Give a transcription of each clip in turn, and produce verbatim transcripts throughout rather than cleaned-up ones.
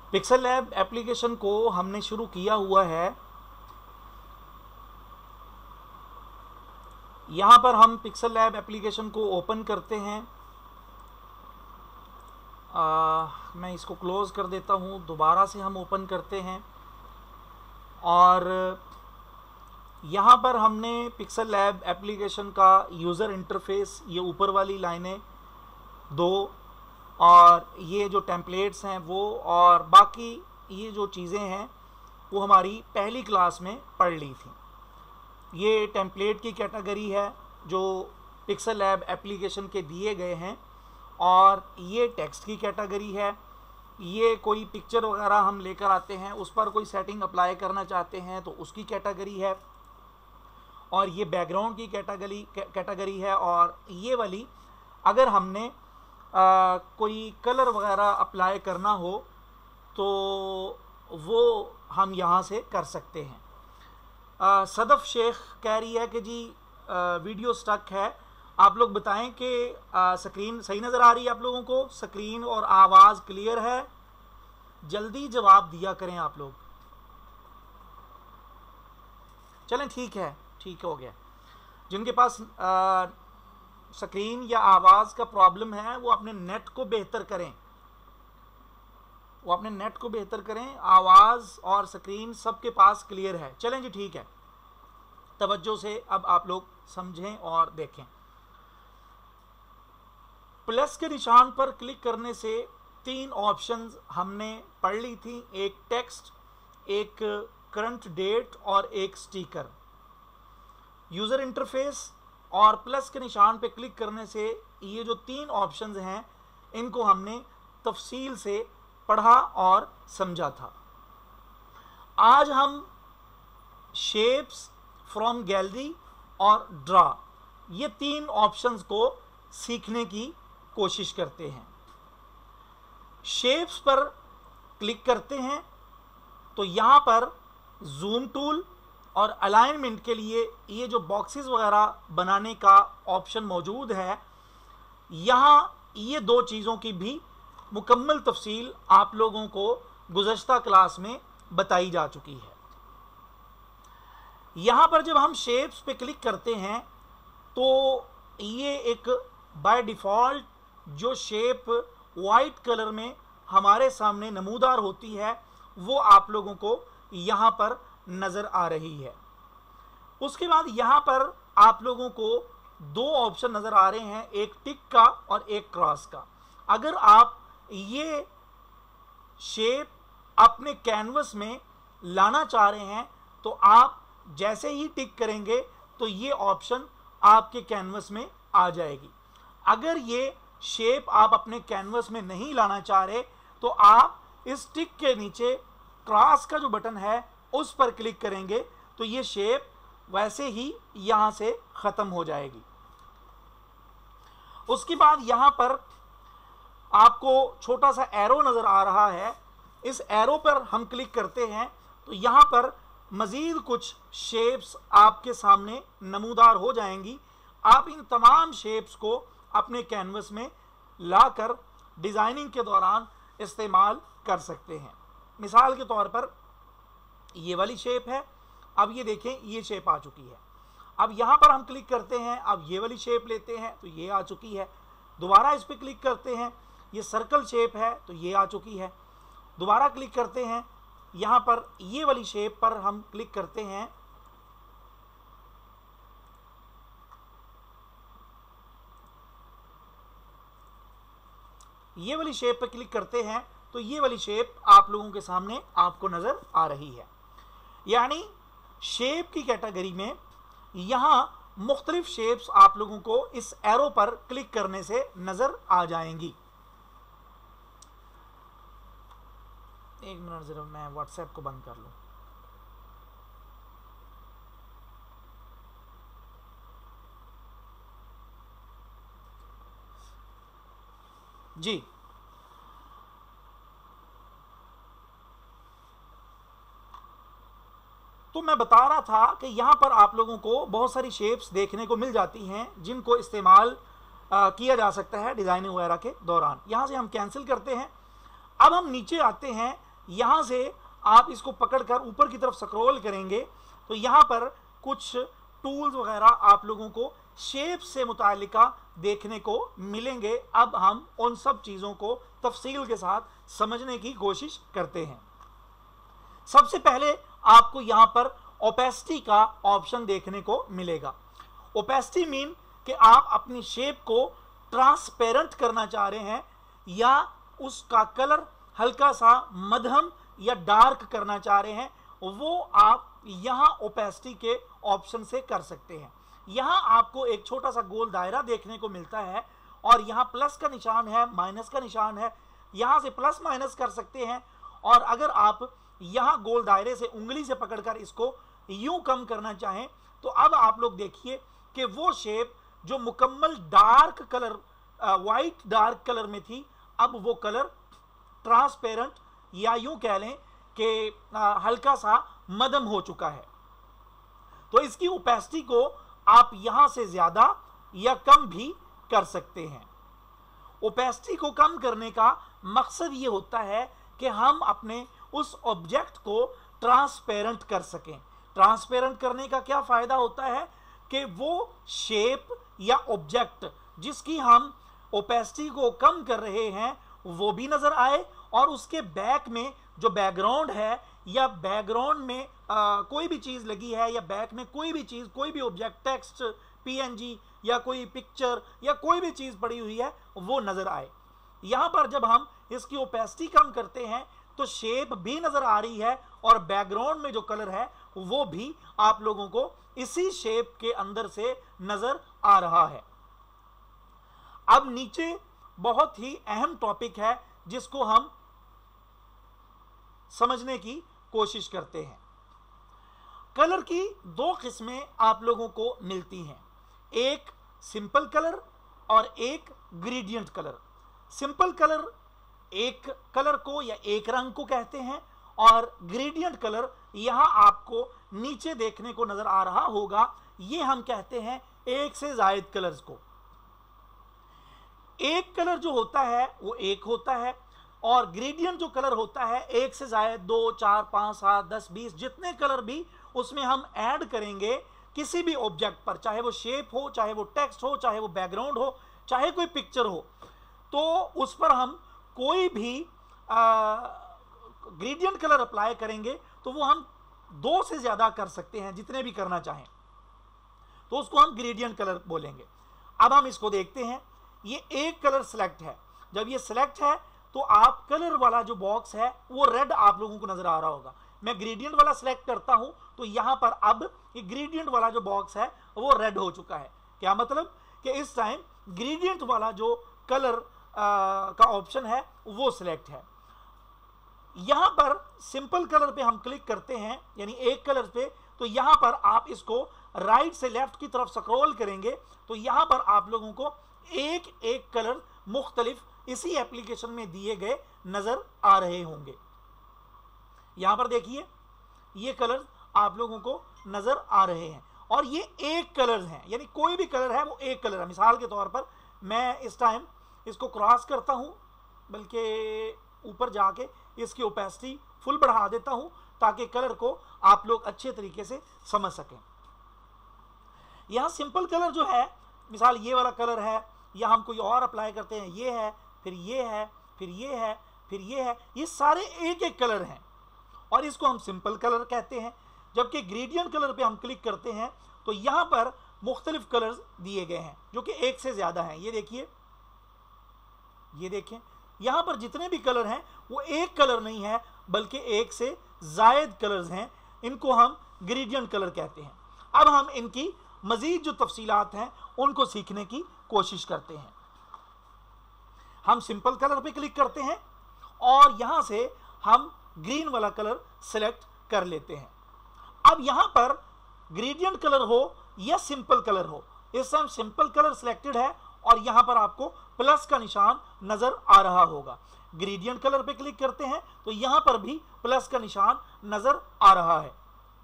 Pixel Lab application को हमने शुरू किया हुआ है। यहाँ पर हम पिक्सल लैब एप्लीकेशन को ओपन करते हैं। आ, मैं इसको क्लोज़ कर देता हूँ, दोबारा से हम ओपन करते हैं और यहाँ पर हमने पिक्सल लैब एप्लीकेशन का यूज़र इंटरफेस, ये ऊपर वाली लाइनें दो और ये जो टेम्पलेट्स हैं वो, और बाकी ये जो चीज़ें हैं वो हमारी पहली क्लास में पढ़ ली थी। ये टेम्पलेट की कैटेगरी है जो पिक्सल लैब एप्लीकेशन के दिए गए हैं, और ये टेक्स्ट की कैटेगरी है। ये कोई पिक्चर वगैरह हम लेकर आते हैं, उस पर कोई सेटिंग अप्लाई करना चाहते हैं तो उसकी कैटेगरी है, और ये बैकग्राउंड की कैटेगरी कैटेगरी है। और ये वाली अगर हमने आ, कोई कलर वगैरह अप्लाई करना हो तो वो हम यहाँ से कर सकते हैं। आ, सदफ शेख कह रही है कि जी आ, वीडियो स्टक है, आप लोग बताएं कि स्क्रीन सही नज़र आ रही है आप लोगों को, स्क्रीन और आवाज़ क्लियर है? जल्दी जवाब दिया करें आप लोग। चलें ठीक है, ठीक हो गया। जिनके पास आ, स्क्रीन या आवाज़ का प्रॉब्लम है वो अपने नेट को बेहतर करें, वो अपने नेट को बेहतर करें। आवाज़ और स्क्रीन सबके पास क्लियर है। चलें जी ठीक है, तवज्जो से अब आप लोग समझें और देखें। प्लस के निशान पर क्लिक करने से तीन ऑप्शंस हमने पढ़ ली थी, एक टेक्स्ट, एक करंट डेट और एक स्टिकर। यूज़र इंटरफेस और प्लस के निशान पे क्लिक करने से ये जो तीन ऑप्शंस हैं इनको हमने तफसील से पढ़ा और समझा था। आज हम शेप्स फ्रॉम गैलरी और ड्रा, ये तीन ऑप्शंस को सीखने की कोशिश करते हैं। शेप्स पर क्लिक करते हैं तो यहाँ पर जूम टूल और अलाइनमेंट के लिए ये जो बॉक्सेस वगैरह बनाने का ऑप्शन मौजूद है, यहाँ ये दो चीज़ों की भी मुकम्मल तफसील आप लोगों को गुज़श्ता क्लास में बताई जा चुकी है। यहाँ पर जब हम शेप्स पे क्लिक करते हैं तो ये एक बाय डिफ़ॉल्ट जो शेप वाइट कलर में हमारे सामने नमूदार होती है वो आप लोगों को यहाँ पर नज़र आ रही है। उसके बाद यहाँ पर आप लोगों को दो ऑप्शन नज़र आ रहे हैं, एक टिक का और एक क्रॉस का। अगर आप ये शेप अपने कैनवस में लाना चाह रहे हैं तो आप जैसे ही टिक करेंगे तो ये ऑप्शन आपके कैनवस में आ जाएगी। अगर ये शेप आप अपने कैनवस में नहीं लाना चाह रहे तो आप इस टिक के नीचे क्रॉस का जो बटन है उस पर क्लिक करेंगे तो ये शेप वैसे ही यहाँ से ख़त्म हो जाएगी। उसके बाद यहाँ पर आपको छोटा सा एरो नज़र आ रहा है, इस एरो पर हम क्लिक करते हैं तो यहाँ पर मज़ीद कुछ शेप्स आपके सामने नमूदार हो जाएंगी। आप इन तमाम शेप्स को अपने कैनवस में लाकर डिज़ाइनिंग के दौरान इस्तेमाल कर सकते हैं। मिसाल के तौर पर ये वाली शेप है, अब ये देखें ये शेप आ चुकी है। अब यहाँ पर हम क्लिक करते हैं, अब ये वाली शेप लेते हैं तो ये आ चुकी है। दोबारा इस पर क्लिक करते हैं, ये सर्कल शेप है तो ये आ चुकी है। दोबारा क्लिक करते हैं, यहाँ पर ये वाली शेप पर हम क्लिक करते हैं, ये वाली शेप पर क्लिक करते हैं तो ये वाली शेप आप लोगों के सामने आपको नज़र आ रही है। यानी शेप की कैटेगरी में यहाँ मुख्तलिफ शेप्स आप लोगों को इस एरो पर क्लिक करने से नज़र आ जाएंगी। एक मिनट ज़रा मैं व्हाट्सएप को बंद कर लूँ। जी तो मैं बता रहा था कि यहाँ पर आप लोगों को बहुत सारी शेप्स देखने को मिल जाती हैं जिनको इस्तेमाल किया जा सकता है डिज़ाइनिंग वगैरह के दौरान। यहाँ से हम कैंसिल करते हैं। अब हम नीचे आते हैं, यहां से आप इसको पकड़कर ऊपर की तरफ स्क्रॉल करेंगे तो यहां पर कुछ टूल्स वगैरह आप लोगों को शेप से मुतालिका देखने को मिलेंगे। अब हम उन सब चीज़ों को तफसील के साथ समझने की कोशिश करते हैं। सबसे पहले आपको यहां पर ओपेसिटी का ऑप्शन देखने को मिलेगा। ओपेसिटी मीन कि आप अपनी शेप को ट्रांसपेरेंट करना चाह रहे हैं या उसका कलर हल्का सा मध्यम या डार्क करना चाह रहे हैं, वो आप यहां ओपेसिटी के ऑप्शन से कर सकते हैं। यहां आपको एक छोटा सा गोल दायरा देखने को मिलता है और यहां प्लस का निशान है, माइनस का निशान है, यहां से प्लस माइनस कर सकते हैं। और अगर आप यहां गोल दायरे से उंगली से पकड़कर इसको यूं कम करना चाहें तो अब आप लोग देखिए कि वो शेप जो मुकम्मल dark colour, white dark colour में थी, अब वो कलर ट्रांसपेरेंट या यूं कह लें कि हल्का सा मध्यम हो चुका है। तो इसकी ओपेसिटी को आप यहां से ज्यादा या कम भी कर सकते हैं। ओपेसिटी को कम करने का मकसद ये होता है कि हम अपने उस ऑब्जेक्ट को ट्रांसपेरेंट कर सकें। ट्रांसपेरेंट करने का क्या फायदा होता है कि वो शेप या ऑब्जेक्ट जिसकी हम ओपेसिटी को कम कर रहे हैं वो भी नजर आए और उसके बैक में जो बैकग्राउंड है या बैकग्राउंड में आ, कोई भी चीज लगी है या बैक में कोई भी चीज, कोई भी ऑब्जेक्ट, टेक्स्ट, पीएनजी या कोई पिक्चर या कोई भी चीज पड़ी हुई है वो नजर आए। यहां पर जब हम इसकी ओपेसिटी कम करते हैं तो शेप भी नजर आ रही है और बैकग्राउंड में जो कलर है वो भी आप लोगों को इसी शेप के अंदर से नजर आ रहा है। अब नीचे बहुत ही अहम टॉपिक है जिसको हम समझने की कोशिश करते हैं। कलर की दो किस्में आप लोगों को मिलती हैं, एक सिंपल कलर और एक ग्रेडियंट कलर। सिंपल कलर एक कलर को या एक रंग को कहते हैं और ग्रेडियंट कलर यहां आपको नीचे देखने को नजर आ रहा होगा, ये हम कहते हैं एक से ज्यादा कलर्स को। एक कलर जो होता है वो एक होता है और ग्रेडियंट जो कलर होता है एक से ज्यादा, दो, चार, पांच, सात, दस, बीस, जितने कलर भी उसमें हम ऐड करेंगे किसी भी ऑब्जेक्ट पर, चाहे वो शेप हो, चाहे वो टेक्स्ट हो, चाहे वो बैकग्राउंड हो, चाहे कोई पिक्चर हो, तो उस पर हम कोई भी ग्रेडियंट कलर अप्लाई करेंगे तो वो हम दो से ज्यादा कर सकते हैं, जितने भी करना चाहें, तो उसको हम ग्रेडियंट कलर बोलेंगे। अब हम इसको देखते हैं। ये एक कलर सिलेक्ट है। जब ये सिलेक्ट है तो आप कलर वाला जो बॉक्स है वो रेड आप लोगों को नजर आ रहा होगा। मैं ग्रेडियंट वाला सिलेक्ट करता हूं तो यहां पर अब ये ग्रेडियंट वाला जो बॉक्स है वो रेड हो चुका है। क्या मतलब कि इस टाइम ग्रेडियंट वाला जो कलर आ, का ऑप्शन है वो सिलेक्ट है। यहां पर सिंपल कलर पे हम क्लिक करते हैं, यानी एक कलर पे, तो यहां पर आप इसको राइट से लेफ्ट की तरफ स्क्रॉल करेंगे तो यहां पर आप लोगों को एक एक कलर मुख्तलिफ इसी एप्लीकेशन में दिए गए नजर आ रहे होंगे। यहां पर देखिए ये कलर आप लोगों को नजर आ रहे हैं और ये एक कलर हैं, यानी कोई भी कलर है वो एक कलर है। मिसाल के तौर पर मैं इस टाइम इसको क्रॉस करता हूं, बल्कि ऊपर जाके इसकी ओपेसिटी फुल बढ़ा देता हूं ताकि कलर को आप लोग अच्छे तरीके से समझ सकें। यहां सिंपल कलर जो है, मिसाल ये वाला कलर है, या हम कोई और अप्लाई करते हैं, ये है, फिर ये है, फिर ये है, फिर ये है, ये सारे एक एक कलर हैं और इसको हम सिंपल कलर कहते हैं। जबकि ग्रेडियंट कलर पे हम क्लिक करते हैं तो यहां पर मुख्तलिफ कलर्स दिए गए हैं जो कि एक से ज्यादा हैं। ये देखिए, ये देखें, यहां पर जितने भी कलर हैं वो एक कलर नहीं है बल्कि एक से जायद कलर्स हैं। इनको हम ग्रेडियंट कलर कहते हैं। अब हम इनकी मजीद जो तफसीलात हैं उनको सीखने की कोशिश करते हैं। हम सिंपल कलर पे क्लिक करते हैं और यहां से हम ग्रीन वाला कलर सेलेक्ट कर लेते हैं। अब यहां पर ग्रेडियंट कलर हो या सिंपल कलर हो, इस टाइम सिंपल कलर सिलेक्टेड है और यहां पर आपको प्लस का निशान नजर आ रहा होगा। ग्रेडियंट कलर पे क्लिक करते हैं तो यहां पर भी प्लस का निशान नजर आ रहा है।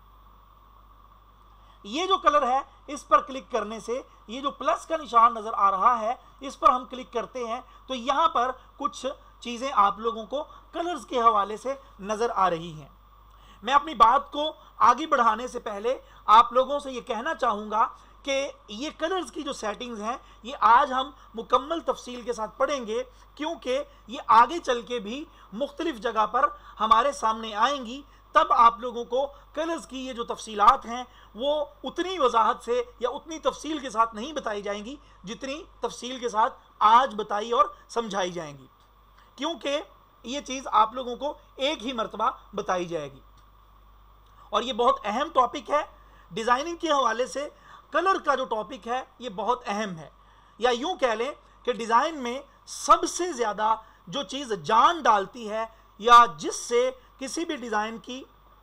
ये जो कलर है इस पर क्लिक करने से ये जो प्लस का निशान नजर आ रहा है इस पर हम क्लिक करते हैं तो यहां पर कुछ चीज़ें आप लोगों को कलर्स के हवाले से नज़र आ रही हैं। मैं अपनी बात को आगे बढ़ाने से पहले आप लोगों से ये कहना चाहूँगा कि ये कलर्स की जो सेटिंग्स हैं ये आज हम मुकम्मल तफसील के साथ पढ़ेंगे, क्योंकि ये आगे चल के भी मुख्तलिफ जगह पर हमारे सामने आएंगी। तब आप लोगों को कलर्स की ये जो तफसीलात हैं वो उतनी वजाहत से या उतनी तफसील के साथ नहीं बताई जाएंगी जितनी तफसील के साथ आज बताई और समझाई जाएंगी, क्योंकि ये चीज़ आप लोगों को एक ही मरतबा बताई जाएगी। और ये बहुत अहम टॉपिक है। डिज़ाइनिंग के हवाले से कलर का जो टॉपिक है ये बहुत अहम है, या यूं कह लें कि डिज़ाइन में सबसे ज़्यादा जो चीज़ जान डालती है या जिससे किसी भी डिज़ाइन की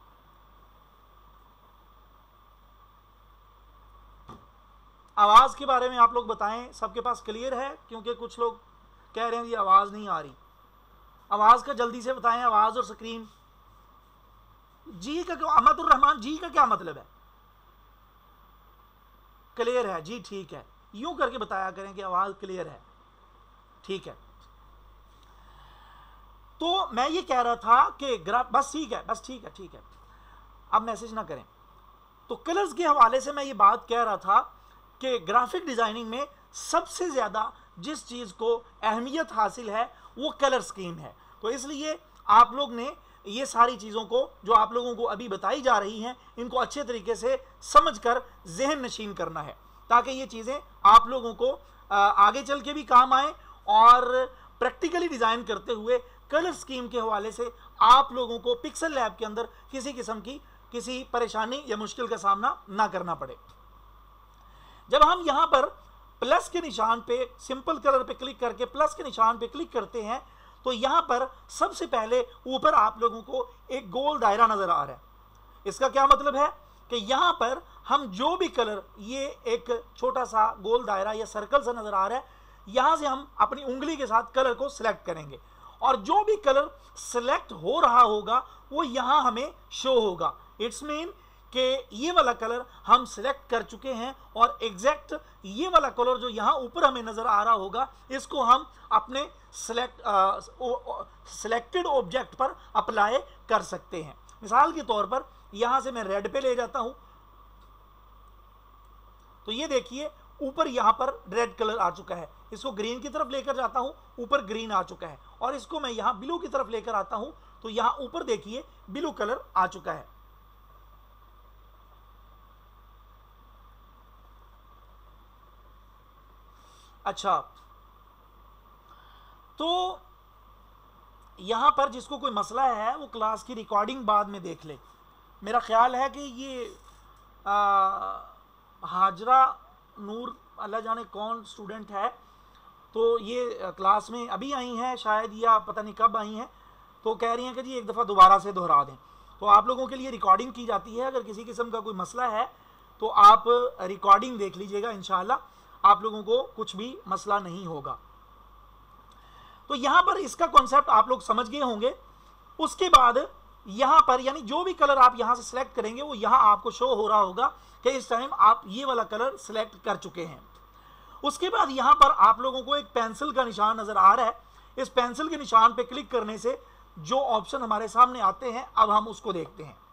आवाज़ के बारे में आप लोग बताएं, सबके पास क्लियर है? क्योंकि कुछ लोग कह रहे हैं ये आवाज़ नहीं आ रही। आवाज़ का जल्दी से बताएं, आवाज़ और स्क्रीन। जी का क्या, अहमदुर रहमान जी का क्या मतलब है? क्लियर है जी, ठीक है। यूं करके बताया करें कि आवाज़ क्लियर है, ठीक है। तो मैं ये कह रहा था कि ग्राफ, बस ठीक है, बस ठीक है, ठीक है, अब मैसेज ना करें। तो कलर्स के हवाले से मैं ये बात कह रहा था कि ग्राफिक डिज़ाइनिंग में सबसे ज़्यादा जिस चीज़ को अहमियत हासिल है वो कलर स्कीम है। तो इसलिए आप लोग ने ये सारी चीज़ों को जो आप लोगों को अभी बताई जा रही हैं इनको अच्छे तरीके से समझकर जहन नशीन करना है, ताकि ये चीज़ें आप लोगों को आगे चल के भी काम आए और प्रैक्टिकली डिज़ाइन करते हुए कलर स्कीम के हवाले से आप लोगों को पिक्सल लैब के अंदर किसी किस्म की किसी परेशानी या मुश्किल का सामना ना करना पड़े। जब हम यहाँ पर प्लस के निशान पे, सिंपल कलर पे क्लिक करके प्लस के निशान पे क्लिक करते हैं तो यहाँ पर सबसे पहले ऊपर आप लोगों को एक गोल दायरा नज़र आ रहा है। इसका क्या मतलब है कि यहाँ पर हम जो भी कलर, ये एक छोटा सा गोल दायरा या सर्कल सा नज़र आ रहा है, यहाँ से हम अपनी उंगली के साथ कलर को सिलेक्ट करेंगे और जो भी कलर सिलेक्ट हो रहा होगा वो यहाँ हमें शो होगा। इट्स मीन कि ये वाला कलर हम सिलेक्ट कर चुके हैं और एग्जैक्ट ये वाला कलर जो यहाँ ऊपर हमें नज़र आ रहा होगा इसको हम अपने सिलेक्ट सिलेक्टेड ऑब्जेक्ट पर अप्लाई कर सकते हैं। मिसाल के तौर पर यहाँ से मैं रेड पे ले जाता हूँ तो ये देखिए ऊपर यहाँ पर रेड कलर आ चुका है। इसको ग्रीन की तरफ लेकर जाता हूँ, ऊपर ग्रीन आ चुका है, और इसको मैं यहाँ ब्लू की तरफ लेकर आता हूँ तो यहाँ ऊपर देखिए ब्लू कलर आ चुका है। अच्छा, तो यहाँ पर जिसको कोई मसला है वो क्लास की रिकॉर्डिंग बाद में देख ले। मेरा ख्याल है कि ये आ, हाजरा नूर, अल्लाह जाने कौन स्टूडेंट है, तो ये क्लास में अभी आई हैं शायद या पता नहीं कब आई हैं, तो कह रही हैं कि जी एक दफ़ा दोबारा से दोहरा दें। तो आप लोगों के लिए रिकॉर्डिंग की जाती है, अगर किसी किस्म का कोई मसला है तो आप रिकॉर्डिंग देख लीजिएगा, इंशाल्लाह आप लोगों को कुछ भी मसला नहीं होगा। तो यहाँ पर इसका कॉन्सेप्ट आप लोग समझ गए होंगे। उसके बाद यहाँ पर यानी जो भी कलर आप यहाँ से सिलेक्ट करेंगे वो यहाँ आपको शो हो रहा होगा कि इस टाइम आप ये वाला कलर सिलेक्ट कर चुके हैं। उसके बाद यहाँ पर आप लोगों को एक पेंसिल का निशान नज़र आ रहा है। इस पेंसिल के निशान पे क्लिक करने से जो ऑप्शन हमारे सामने आते हैं अब हम उसको देखते हैं।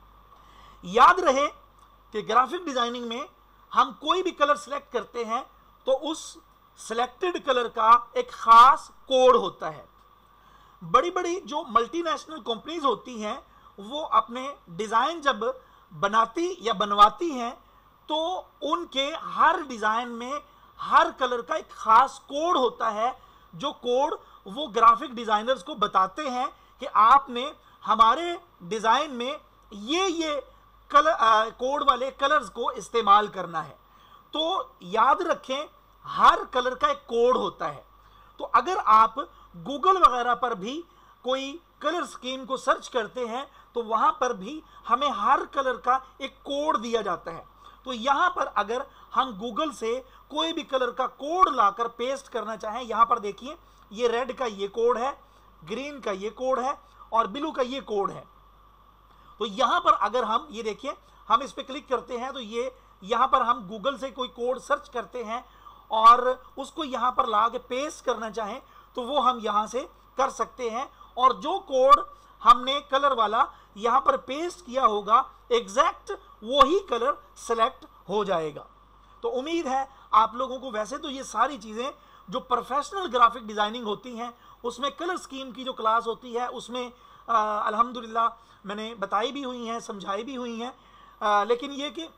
याद रहे कि ग्राफिक डिज़ाइनिंग में हम कोई भी कलर सिलेक्ट करते हैं तो उस सिलेक्टेड कलर का एक ख़ास कोड होता है। बड़ी बड़ी जो मल्टीनेशनल कंपनीज होती हैं वो अपने डिज़ाइन जब बनाती या बनवाती हैं तो उनके हर डिज़ाइन में हर कलर का एक ख़ास कोड होता है, जो कोड वो ग्राफिक डिज़ाइनर्स को बताते हैं कि आपने हमारे डिज़ाइन में ये ये कलर कोड वाले कलर्स को इस्तेमाल करना है। तो याद रखें हर कलर का एक कोड होता है। तो अगर आप गूगल वगैरह पर भी कोई कलर स्कीम को सर्च करते हैं तो वहाँ पर भी हमें हर कलर का एक कोड दिया जाता है। तो यहाँ पर अगर हम गूगल से कोई भी कलर का कोड लाकर पेस्ट करना चाहें, यहाँ पर देखिए ये रेड का ये कोड है, ग्रीन का ये कोड है और ब्लू का ये कोड है। तो यहाँ पर अगर हम ये देखिए हम इस पर क्लिक करते हैं तो ये यहाँ पर हम गूगल से कोई कोड सर्च करते हैं और उसको यहाँ पर ला के पेस्ट करना चाहें तो वो हम यहां से कर सकते हैं, और जो कोड हमने कलर वाला यहां पर पेस्ट किया होगा एग्जैक्ट वही कलर सेलेक्ट हो जाएगा। तो उम्मीद है आप लोगों को, वैसे तो ये सारी चीजें जो प्रोफेशनल ग्राफिक डिजाइनिंग होती हैं उसमें कलर स्कीम की जो क्लास होती है उसमें अल्हम्दुलिल्लाह मैंने बताई भी हुई हैं, समझाई भी हुई हैं, आ, लेकिन ये कि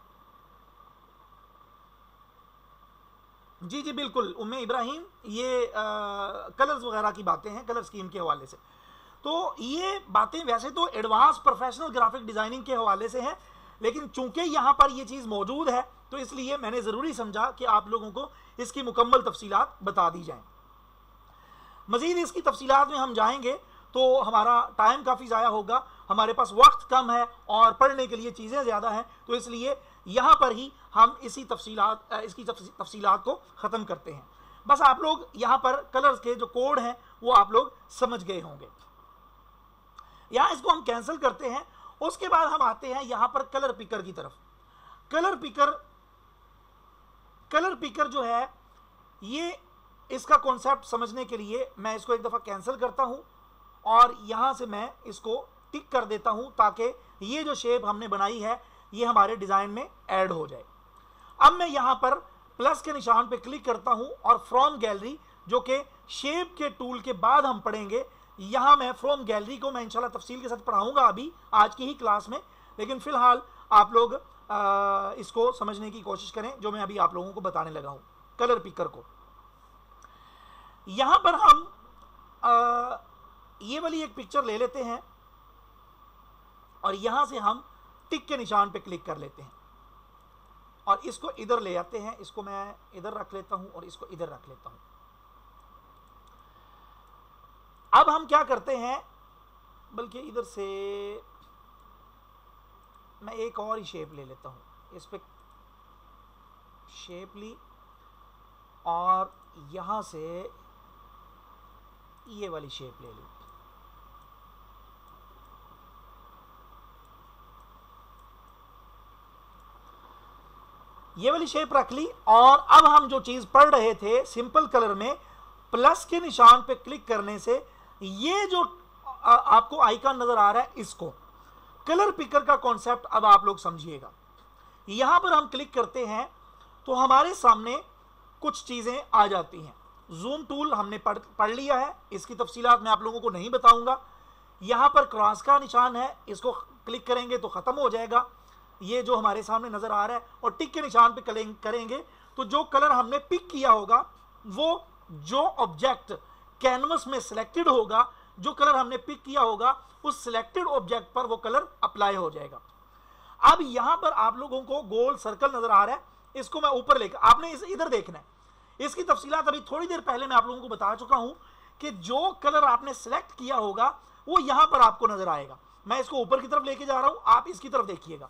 जी जी बिल्कुल उम्मे इब्राहिम, ये कलर्स वगैरह की बातें हैं कलर स्कीम के हवाले से। तो ये बातें वैसे तो एडवांस प्रोफेशनल ग्राफिक डिजाइनिंग के हवाले से हैं, लेकिन चूंकि यहां पर ये चीज मौजूद है तो इसलिए मैंने जरूरी समझा कि आप लोगों को इसकी मुकम्मल तफसीलात बता दी जाएं। मजीद इसकी तफसीलात में हम जाएंगे तो हमारा टाइम काफ़ी ज़ाया होगा, हमारे पास वक्त कम है और पढ़ने के लिए चीज़ें ज़्यादा हैं, तो इसलिए यहाँ पर ही हम इसी तफसीलात इसकी तफसीलात को ख़त्म करते हैं। बस आप लोग यहाँ पर कलर्स के जो कोड हैं वो आप लोग समझ गए होंगे। यहाँ इसको हम कैंसिल करते हैं। उसके बाद हम आते हैं यहाँ पर कलर पिकर की तरफ। कलर पिकर कलर पिकर जो है, ये इसका कॉन्सेप्ट समझने के लिए मैं इसको एक दफ़ा कैंसिल करता हूँ और यहाँ से मैं इसको टिक कर देता हूँ ताकि ये जो शेप हमने बनाई है ये हमारे डिज़ाइन में ऐड हो जाए। अब मैं यहाँ पर प्लस के निशान पे क्लिक करता हूँ और फ्रॉम गैलरी, जो कि शेप के टूल के बाद हम पढ़ेंगे, यहाँ मैं फ्रॉम गैलरी को मैं इंशाल्लाह तफसील के साथ पढ़ाऊँगा अभी आज की ही क्लास में, लेकिन फ़िलहाल आप लोग आ, इसको समझने की कोशिश करें जो मैं अभी आप लोगों को बताने लगा हूँ। कलर पिकर को यहाँ पर हम आ, ये वाली एक पिक्चर ले लेते हैं और यहाँ से हम टिक के निशान पे क्लिक कर लेते हैं और इसको इधर ले आते हैं। इसको मैं इधर रख लेता हूँ और इसको इधर रख लेता हूँ। अब हम क्या करते हैं, बल्कि इधर से मैं एक और ही शेप ले लेता हूँ। इस पे शेप ली और यहाँ से ये वाली शेप ले ली। ये वाली शेप रख ली और अब हम जो चीज पढ़ रहे थे सिंपल कलर में, प्लस के निशान पे क्लिक करने से ये जो आ, आपको आइकन नजर आ रहा है, इसको कलर पिकर का कॉन्सेप्ट अब आप लोग समझिएगा। यहां पर हम क्लिक करते हैं तो हमारे सामने कुछ चीजें आ जाती हैं। जूम टूल हमने पढ़ पढ़ लिया है, इसकी तफसीलात मैं आप लोगों को नहीं बताऊंगा। यहां पर क्रॉस का निशान है, इसको क्लिक करेंगे तो खत्म हो जाएगा ये जो हमारे सामने नजर आ रहा है, और टिक के निशान पे करेंगे तो जो कलर हमने पिक किया होगा वो जो ऑब्जेक्ट कैनवस में सिलेक्टेड होगा, जो कलर हमने पिक किया होगा उस सिलेक्टेड ऑब्जेक्ट पर वो कलर अप्लाई हो जाएगा। अब यहां पर आप लोगों को गोल सर्कल नजर आ रहा है, इसको मैं ऊपर लेकर, आपने इस इधर देखना है। इसकी तफसीलात अभी थोड़ी देर पहले मैं आप लोगों को बता चुका हूं कि जो कलर आपने सेलेक्ट किया होगा वो यहां पर आपको नजर आएगा। मैं इसको ऊपर की तरफ लेके जा रहा हूं, आप इसकी तरफ देखिएगा।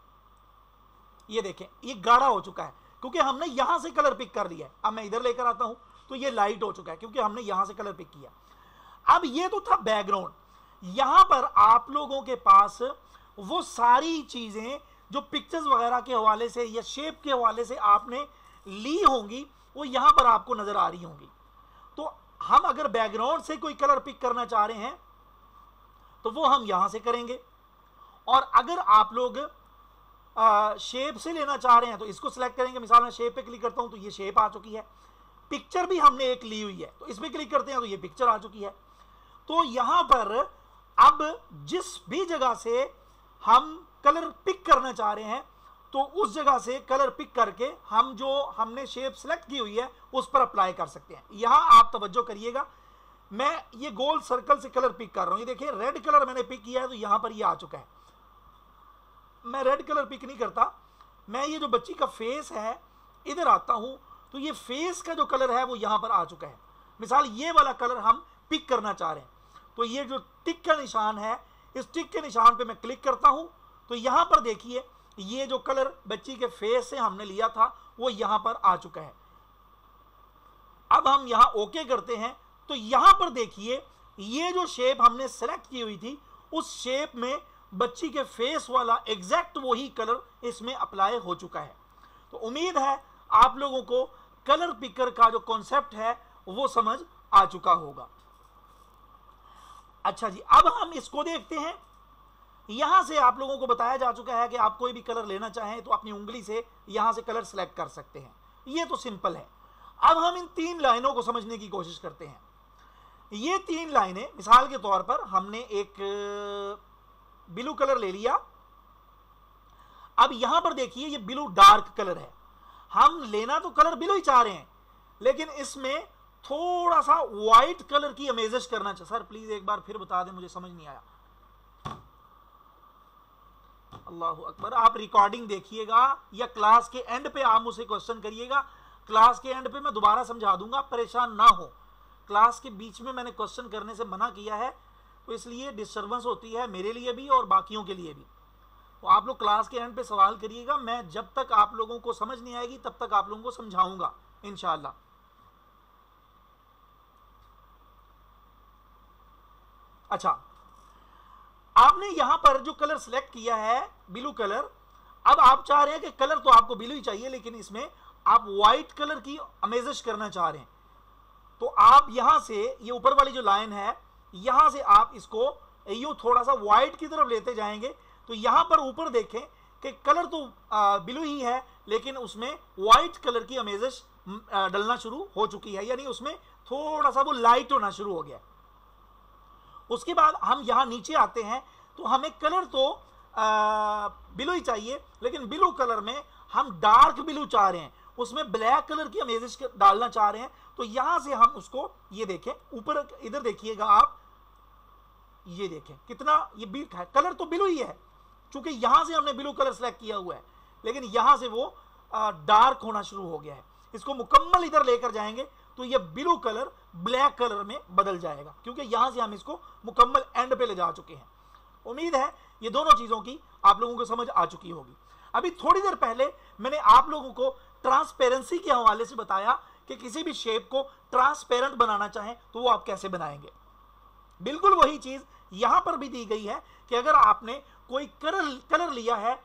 ये देखें, ये गाढ़ा हो चुका है क्योंकि हमने यहां से कलर पिक कर लिया है। अब मैं इधर लेकर आता हूं तो ये लाइट हो चुका है क्योंकि हमने यहां से कलर पिक किया। अब ये तो था बैकग्राउंड। यहां पर आप लोगों के पास वो सारी चीजें जो पिक्चर्स वगैरह के हवाले से या शेप के हवाले से आपने ली होंगी वो यहां पर आपको नजर आ रही होंगी। तो हम अगर बैकग्राउंड से कोई कलर पिक करना चाह रहे हैं तो वो हम यहां से करेंगे, और अगर आप लोग शेप से लेना चाह रहे हैं तो इसको सिलेक्ट करेंगे। मिसाल मैं शेप पे क्लिक करता हूं तो ये शेप आ चुकी है। पिक्चर भी हमने एक ली हुई है तो इस पे क्लिक करते हैं तो ये पिक्चर आ चुकी है। तो यहां पर अब जिस भी जगह से हम कलर पिक करना चाह रहे हैं तो उस जगह से कलर पिक करके हम जो हमने शेप सेलेक्ट की हुई है उस पर अप्लाई कर सकते हैं। यहां आप तवज्जो करिएगा, मैं ये गोल सर्कल से कलर पिक कर रहा हूं। ये देखिए रेड कलर मैंने पिक किया है तो यहां पर ये आ चुका है। मैं रेड कलर पिक नहीं करता, मैं ये जो बच्ची का फेस है इधर आता हूं तो ये फेस का जो कलर है वो यहां पर आ चुका है। मिसाल ये वाला कलर हम पिक करना चाह रहे हैं तो ये जो टिक का निशान है, इस टिक के निशान पे मैं क्लिक करता हूं तो यहां पर देखिए ये जो कलर बच्ची के फेस से हमने लिया था वो यहां पर आ चुका है। अब हम यहां ओके करते हैं तो यहां पर देखिए ये जो शेप हमने सेलेक्ट की हुई थी उस शेप में बच्ची के फेस वाला एग्जैक्ट वही कलर इसमें अप्लाई हो चुका है। तो उम्मीद है आप लोगों को कलर पिकर का जो कॉन्सेप्ट है वो समझ आ चुका होगा। अच्छा जी, अब हम इसको देखते हैं। यहां से आप लोगों को बताया जा चुका है कि आप कोई भी कलर लेना चाहें तो अपनी उंगली से यहां से कलर सेलेक्ट कर सकते हैं। ये तो सिंपल है। अब हम इन तीन लाइनों को समझने की कोशिश करते हैं। ये तीन लाइनें, मिसाल के तौर पर हमने एक ब्लू कलर ले लिया। अब यहां पर देखिए ये ब्लू डार्क कलर है। हम लेना तो कलर ब्लू ही चाह रहे हैं, लेकिन इसमें थोड़ा सा व्हाइट कलर की अमेजिश करना चाहिए। सर प्लीज एक बार फिर बता दें, मुझे समझ नहीं आया। अल्लाहु अकबर। आप रिकॉर्डिंग देखिएगा या क्लास के एंड पे आप मुझसे क्वेश्चन करिएगा। क्लास के एंड पे मैं दोबारा समझा दूंगा, परेशान ना हो। क्लास के बीच में मैंने क्वेश्चन करने से मना किया है, तो इसलिए डिस्टर्बेंस होती है मेरे लिए भी और बाकियों के लिए भी। तो आप लोग क्लास के एंड पे सवाल करिएगा। मैं जब तक आप लोगों को समझ नहीं आएगी तब तक आप लोगों को समझाऊंगा इंशाअल्लाह। अच्छा, आपने यहां पर जो कलर सिलेक्ट किया है ब्लू कलर, अब आप चाह रहे हैं कि कलर तो आपको ब्लू ही चाहिए, लेकिन इसमें आप व्हाइट कलर की अमेजिश करना चाह रहे हैं। तो आप यहां से, ये ऊपर वाली जो लाइन है, यहां से आप इसको यूं थोड़ा सा व्हाइट की तरफ लेते जाएंगे। तो यहां पर ऊपर देखें कि कलर तो ब्लू ही है, लेकिन उसमें व्हाइट कलर की अमेजिश डलना शुरू हो चुकी है, यानी उसमें थोड़ा सा वो लाइट होना शुरू हो गया। उसके बाद हम यहां नीचे आते हैं, तो हमें कलर तो ब्लू ही चाहिए, लेकिन ब्लू कलर में हम डार्क ब्लू चाह रहे हैं, उसमें ब्लैक कलर की अमेजिश डालना चाह रहे हैं। तो यहां से हम उसको, ये देखें ऊपर, इधर देखिएगा आप, ये देखें कितना ये ब्लू है, कलर तो ब्लू ही है, चूंकि यहां से हमने ब्लू कलर सेलेक्ट किया हुआ है, लेकिन यहां से वो डार्क होना शुरू हो गया है। इसको मुकम्मल इधर लेकर जाएंगे तो ये ब्लू कलर ब्लैक कलर में बदल जाएगा, क्योंकि यहां से हम इसको मुकम्मल एंड पे ले जा चुके हैं। उम्मीद है ये दोनों चीजों की आप लोगों को समझ आ चुकी होगी। अभी थोड़ी देर पहले मैंने आप लोगों को ट्रांसपेरेंसी के हवाले से बताया कि किसी भी शेप को ट्रांसपेरेंट बनाना चाहें तो वो आप कैसे बनाएंगे। बिल्कुल वही चीज यहां पर भी दी गई है कि अगर आपने कोई कलर कलर लिया है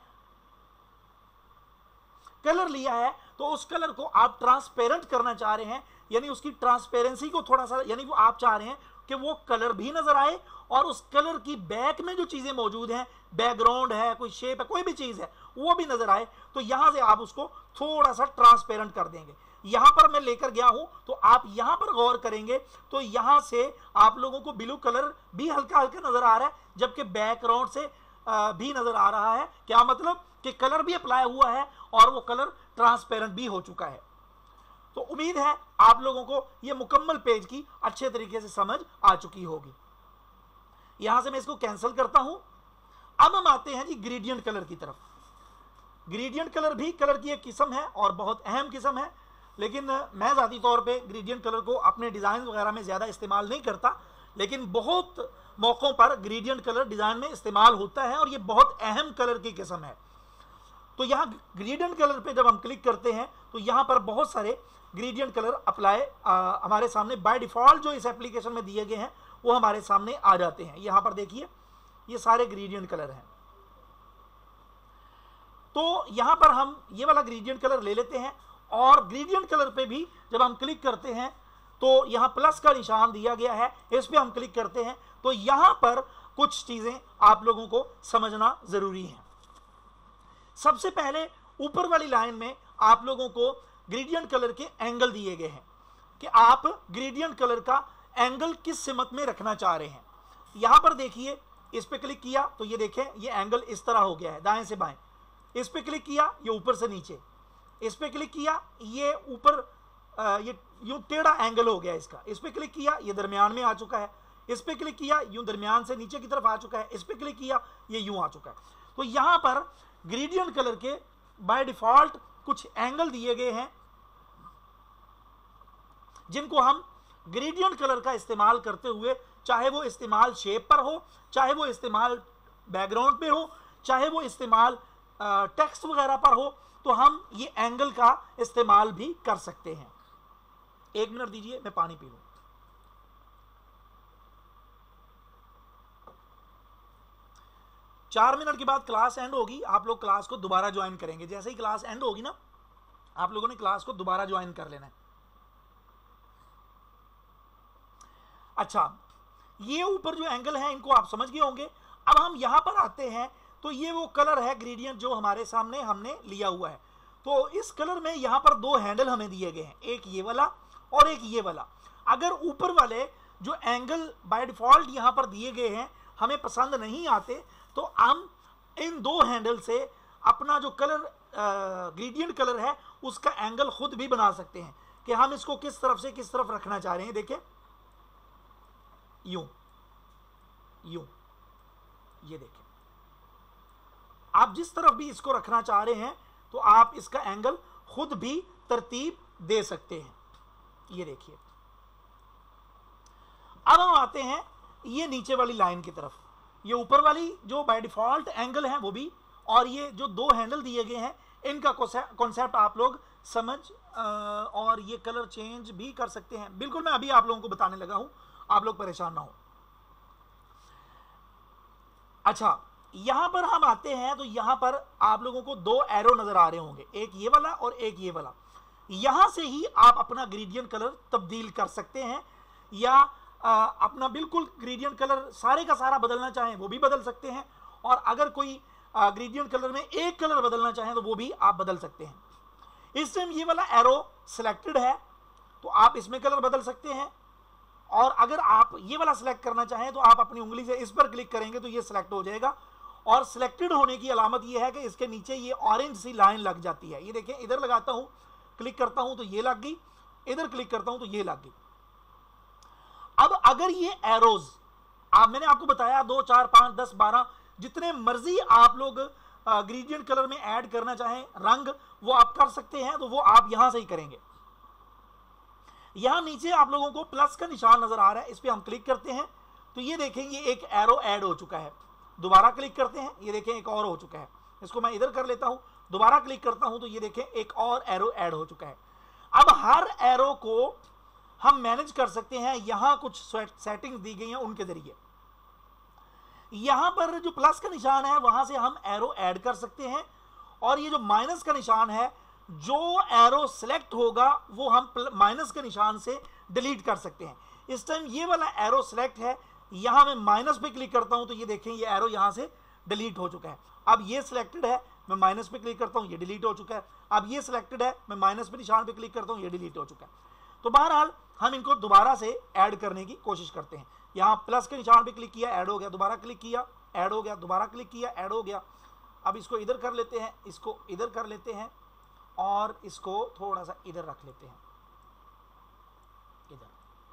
कलर लिया है तो उस कलर को आप ट्रांसपेरेंट करना चाह रहे हैं, यानी उसकी ट्रांसपेरेंसी को थोड़ा सा, यानी वो आप चाह रहे हैं कि वो कलर भी नजर आए और उस कलर की बैक में जो चीजें मौजूद हैं, बैकग्राउंड है, कोई शेप है, कोई भी चीज है, वो भी नजर आए। तो यहां से आप उसको थोड़ा सा ट्रांसपेरेंट कर देंगे। यहां पर मैं लेकर गया हूं, तो आप यहां पर गौर करेंगे तो यहां से आप लोगों को ब्लू कलर भी हल्का हल्का नजर आ रहा है, जबकि बैकग्राउंड से भी नजर आ रहा है। क्या मतलब कि कलर भी अप्लाई हुआ है और वो कलर ट्रांसपेरेंट भी हो चुका है। तो उम्मीद है आप लोगों को ये मुकम्मल पेज की अच्छे तरीके से समझ आ चुकी होगी। यहां से मैं इसको कैंसिल करता हूं। अब हम आते हैं जी ग्रेडियंट कलर की तरफ। ग्रेडियंट कलर भी कलर की एक किस्म है और बहुत अहम किस्म है, लेकिन मैं ज़ाती तौर पे ग्रेडियंट कलर को अपने डिज़ाइन वगैरह में ज़्यादा इस्तेमाल नहीं करता, लेकिन बहुत मौक़ों पर ग्रेडियंट कलर डिज़ाइन में इस्तेमाल होता है और ये बहुत अहम कलर की किस्म है। तो यहाँ ग्रेडियंट कलर पे जब हम क्लिक करते हैं तो यहाँ पर बहुत सारे ग्रेडियंट कलर अप्लाई हमारे सामने बाय डिफ़ॉल्ट जो इस एप्लीकेशन में दिए गए हैं वो हमारे सामने आ जाते हैं। यहाँ पर देखिए ये सारे ग्रेडियंट कलर हैं। तो यहाँ पर हम ये वाला ग्रेडियंट कलर ले लेते हैं और ग्रेडियंट कलर पे भी जब हम क्लिक करते हैं तो यहाँ प्लस का निशान दिया गया है, इस पे हम क्लिक करते हैं तो यहाँ पर कुछ चीज़ें आप लोगों को समझना ज़रूरी है। सबसे पहले ऊपर वाली लाइन में आप लोगों को ग्रेडियंट कलर के एंगल दिए गए हैं कि आप ग्रेडियंट कलर का एंगल किस सिमत में रखना चाह रहे हैं। यहाँ पर देखिए, इस पे क्लिक किया तो ये देखें ये एंगल इस तरह हो गया है, दाएं से बाएं। इस पे क्लिक किया ये ऊपर से नीचे, इस पे क्लिक किया ये ऊपर ये यूं टेढ़ा एंगल हो गया इसका। इस पे क्लिक किया ये दरमियान में आ चुका है, इस पे क्लिक किया यूं दरमियान से नीचे की तरफ आ चुका है, इस पे क्लिक किया ये यूं आ चुका है। तो यहाँ पर ग्रेडियंट कलर के बाय डिफॉल्ट कुछ एंगल दिए गए हैं जिनको हम ग्रेडियंट कलर का इस्तेमाल करते हुए, चाहे वो इस्तेमाल शेप पर हो, चाहे वो इस्तेमाल बैकग्राउंड पे हो, चाहे वो इस्तेमाल टेक्स्ट वगैरह पर हो, तो हम ये एंगल का इस्तेमाल भी कर सकते हैं। एक मिनट दीजिए मैं पानी पी लूं। चार मिनट के बाद क्लास एंड होगी, आप लोग क्लास को दोबारा ज्वाइन करेंगे। जैसे ही क्लास एंड होगी ना, आप लोगों ने क्लास को दोबारा ज्वाइन कर लेना है। अच्छा, ये ऊपर जो एंगल है इनको आप समझ गए होंगे। अब हम यहां पर आते हैं तो ये वो कलर है ग्रेडियंट जो हमारे सामने हमने लिया हुआ है। तो इस कलर में यहां पर दो हैंडल हमें दिए गए हैं, एक ये वाला और एक ये वाला। अगर ऊपर वाले जो एंगल बाय डिफॉल्ट यहां पर दिए गए हैं हमें पसंद नहीं आते तो हम इन दो हैंडल से अपना जो कलर ग्रेडियंट कलर है उसका एंगल खुद भी बना सकते हैं कि हम इसको किस तरफ से किस तरफ रखना चाह रहे हैं। देखिए यूं यूं, ये देखिए, आप जिस तरफ भी इसको रखना चाह रहे हैं तो आप इसका एंगल खुद भी तरतीब दे सकते हैं। ये देखिए, अब हम आते हैं ये नीचे वाली लाइन की तरफ। ये ऊपर वाली जो बाय डिफॉल्ट एंगल है वो भी, और ये जो दो हैंडल दिए गए हैं इनका कॉन्सेप्ट आप लोग समझ आ, और ये कलर चेंज भी कर सकते हैं। बिल्कुल मैं अभी आप लोगों को बताने लगा हूं, आप लोग परेशान ना हो। अच्छा, यहां पर हम आते हैं तो यहां पर आप लोगों को दो एरो नजर आ रहे होंगे, एक ये वाला और एक ये वाला। यहां से ही आप अपना ग्रेडियंट कलर तब्दील कर सकते हैं, या आ, अपना बिल्कुल ग्रेडियंट कलर सारे का सारा बदलना चाहें वो भी बदल सकते हैं, और अगर कोई ग्रेडियंट कलर में एक कलर बदलना चाहें तो वो भी आप बदल सकते हैं। इस टाइम ये वाला एरो सिलेक्टेड है तो आप इसमें कलर बदल सकते हैं, और अगर आप ये वाला सिलेक्ट करना चाहें तो आप अपनी उंगली से इस पर क्लिक करेंगे तो ये सिलेक्ट हो जाएगा। और सिलेक्टेड होने की अलामत ये है कि इसके नीचे ये ऑरेंज सी लाइन लग जाती है। ये देखें, इधर लगाता हूं, क्लिक करता हूं तो ये लग गई, इधर क्लिक करता हूं तो ये लग गई। अब अगर ये एरोज आप, मैंने आपको बताया दो चार पांच दस बारह जितने मर्जी आप लोग ग्रेडियंट कलर में ऐड करना चाहें रंग, वो आप कर सकते हैं, तो वो आप यहां से ही करेंगे। यहां नीचे आप लोगों को प्लस का निशान नजर आ रहा है, इस पर हम क्लिक करते हैं तो ये देखें ये एक एरो ऐड हो चुका है। दोबारा क्लिक करते हैं, ये देखें एक और हो चुका है। इसको मैं इधर कर लेता हूं, दोबारा क्लिक करता हूं तो ये देखें एक और एरो ऐड हो चुका है। अब हर एरो को हम मैनेज कर सकते हैं, यहां कुछ सेटिंग्स दी गई हैं उनके जरिए। यहां पर जो प्लस का निशान है वहां से हम एरो ऐड कर सकते हैं, और ये जो माइनस का निशान है, जो एरो सिलेक्ट होगा वो हम माइनस के निशान से डिलीट कर सकते हैं। इस टाइम ये वाला एरो सिलेक्ट है, यहां मैं माइनस पे क्लिक करता हूं तो ये देखें ये एरो यहां से डिलीट हो चुका है। अब ये सिलेक्टेड है, मैं माइनस पे क्लिक करता हूं, ये डिलीट हो चुका है। अब ये सिलेक्टेड है, मैं माइनस पे निशान पे क्लिक करता हूं, ये डिलीट हो चुका है। तो बहरहाल हम इनको दोबारा से ऐड करने की कोशिश करते हैं। यहां प्लस के निशान पे क्लिक किया, ऐड हो गया, दोबारा क्लिक किया, ऐड हो गया, दोबारा क्लिक किया, ऐड हो गया। अब इसको इधर कर लेते हैं, इसको इधर कर लेते हैं, और इसको थोड़ा सा इधर रख लेते हैं, इधर।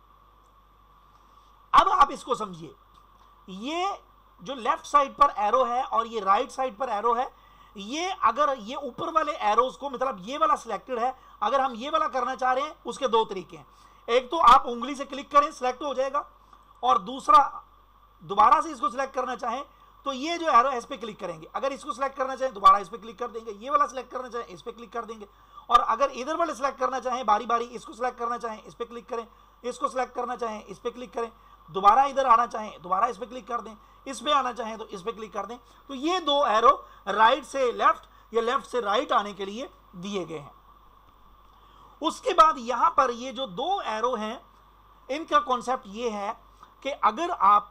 अब आप इसको समझिए, ये जो लेफ्ट साइड पर एरो है और ये राइट साइड पर एरो है, ये अगर ये ऊपर वाले एरोज को, मतलब ये वाला सिलेक्टेड है, अगर हम ये वाला करना चाह रहे हैं उसके दो तरीके हैं। एक तो आप उंगली से क्लिक करें, सिलेक्ट हो जाएगा, और दूसरा दोबारा से इसको सिलेक्ट करना चाहें तो ये जो एरो है इस पे क्लिक करेंगे। अगर इसको सिलेक्ट करना चाहें दोबारा इस पे क्लिक कर देंगे, ये वाला सिलेक्ट करना चाहें इस पे क्लिक कर देंगे, और अगर इधर वाले सिलेक्ट करना चाहें बारी बारी, इसको सिलेक्ट करना चाहें इस पे क्लिक करें, इसको सिलेक्ट करना चाहें इस पे क्लिक करें, दोबारा इधर आना चाहें दोबारा इस पे क्लिक कर दें, इस पे आना चाहें तो इस पे क्लिक कर दें। तो ये दो एरो राइट से लेफ्ट या लेफ्ट से राइट आने के लिए दिए गए हैं। उसके बाद यहां पर ये जो दो एरो हैं इनका कॉन्सेप्ट ये है कि अगर आप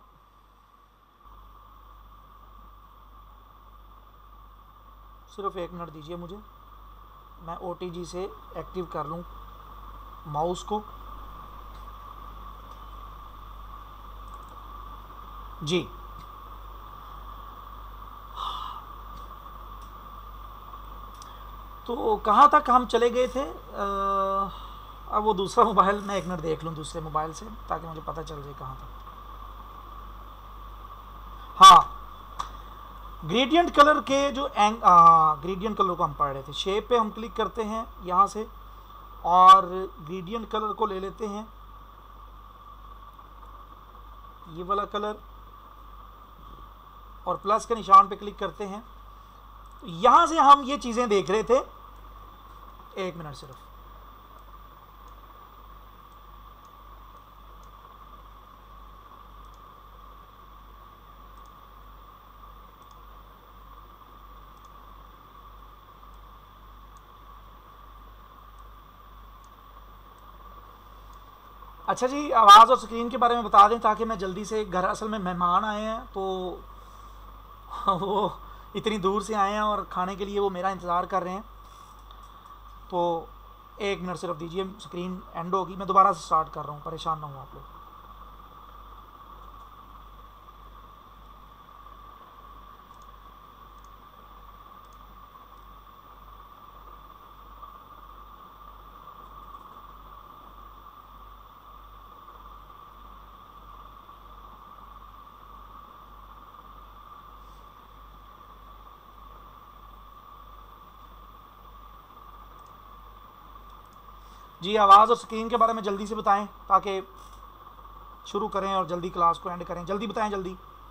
सिर्फ एक मिनट दीजिए मुझे, मैं ओटीजी से एक्टिव कर लूं माउस को। जी, तो कहाँ तक हम चले गए थे? आ, अब वो दूसरा मोबाइल मैं एक मिनट देख लूँ दूसरे मोबाइल से, ताकि मुझे पता चल जाए कहाँ तक। हाँ, ग्रेडियंट कलर के जो एंग ग्रेडियंट कलर को हम पढ़ रहे थे। शेप पे हम क्लिक करते हैं यहाँ से, और ग्रेडियंट कलर को ले लेते हैं, ये वाला कलर, और प्लस के निशान पे क्लिक करते हैं। तो यहां से हम ये चीजें देख रहे थे, एक मिनट सिर्फ, अच्छा जी, आवाज़ और स्क्रीन के बारे में बता दें ताकि मैं जल्दी से, घर असल में मेहमान आए हैं तो वो इतनी दूर से आए हैं और खाने के लिए वो मेरा इंतज़ार कर रहे हैं। तो एक मिनट सिर्फ दीजिए, स्क्रीन एंड होगी, मैं दोबारा से स्टार्ट कर रहा हूँ, परेशान ना हो आप लोग। जी, आवाज़ और स्क्रीन के बारे में जल्दी से बताएं ताकि शुरू करें और जल्दी क्लास को एंड करें। जल्दी बताएं, जल्दी।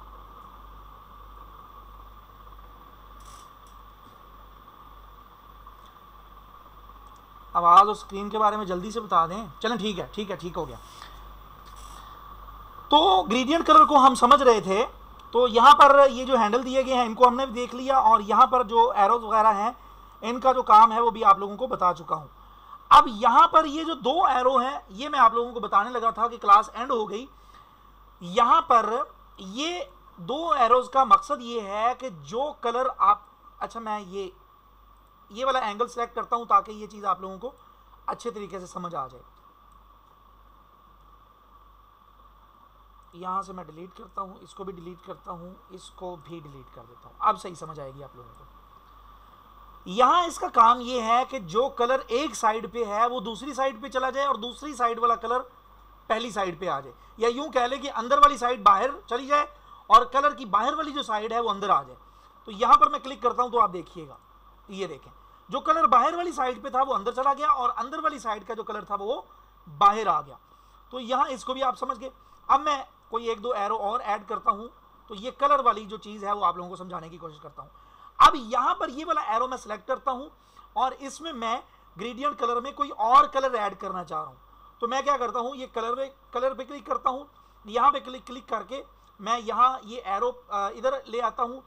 आवाज़ और स्क्रीन के बारे में जल्दी से बता दें। चलें, ठीक है ठीक है ठीक हो गया। तो ग्रेडियंट कलर को हम समझ रहे थे। तो यहाँ पर ये जो हैंडल दिए गए हैं इनको हमने भी देख लिया, और यहाँ पर जो एरोज वगैरह हैं इनका जो काम है वो भी आप लोगों को बता चुका हूँ। अब यहाँ पर ये जो दो एरो हैं ये मैं आप लोगों को बताने लगा था कि क्लास एंड हो गई। यहाँ पर ये दो एरोज का मकसद ये है कि जो कलर आप, अच्छा मैं ये ये वाला एंगल सेलेक्ट करता हूँ ताकि ये चीज़ आप लोगों को अच्छे तरीके से समझ आ जाए। यहाँ से मैं डिलीट करता हूँ, इसको भी डिलीट करता हूँ, इसको भी डिलीट कर देता हूँ। अब सही समझ आएगी आप लोगों को। यहाँ इसका काम ये है कि जो कलर एक साइड पे है वो दूसरी साइड पे चला जाए और दूसरी साइड वाला कलर पहली साइड पे आ जाए, या यूं कह ले कि अंदर वाली साइड बाहर चली जाए और कलर की बाहर वाली जो साइड है वो अंदर आ जाए। तो यहाँ पर मैं क्लिक करता हूँ तो आप देखिएगा, ये देखें जो कलर बाहर वाली साइड पे था वो अंदर चला गया और अंदर वाली साइड का जो कलर था वो बाहर आ गया। तो यहाँ इसको भी आप समझ गए। अब मैं कोई एक दो एरो और ऐड करता हूँ तो ये कलर वाली जो चीज़ है वो आप लोगों को समझाने की कोशिश करता हूँ। अब यहाँ पर ये वाला एरो मैं सिलेक्ट करता हूँ और इसमें मैं ग्रेडियंट कलर में कोई और कलर ऐड करना चाह रहा हूँ। तो मैं क्या करता हूँ, ये कलर पे कलर पे क्लिक करता हूँ, यहाँ पे क्लिक क्लिक करके मैं यहाँ ये एरो इधर ले आता हूँ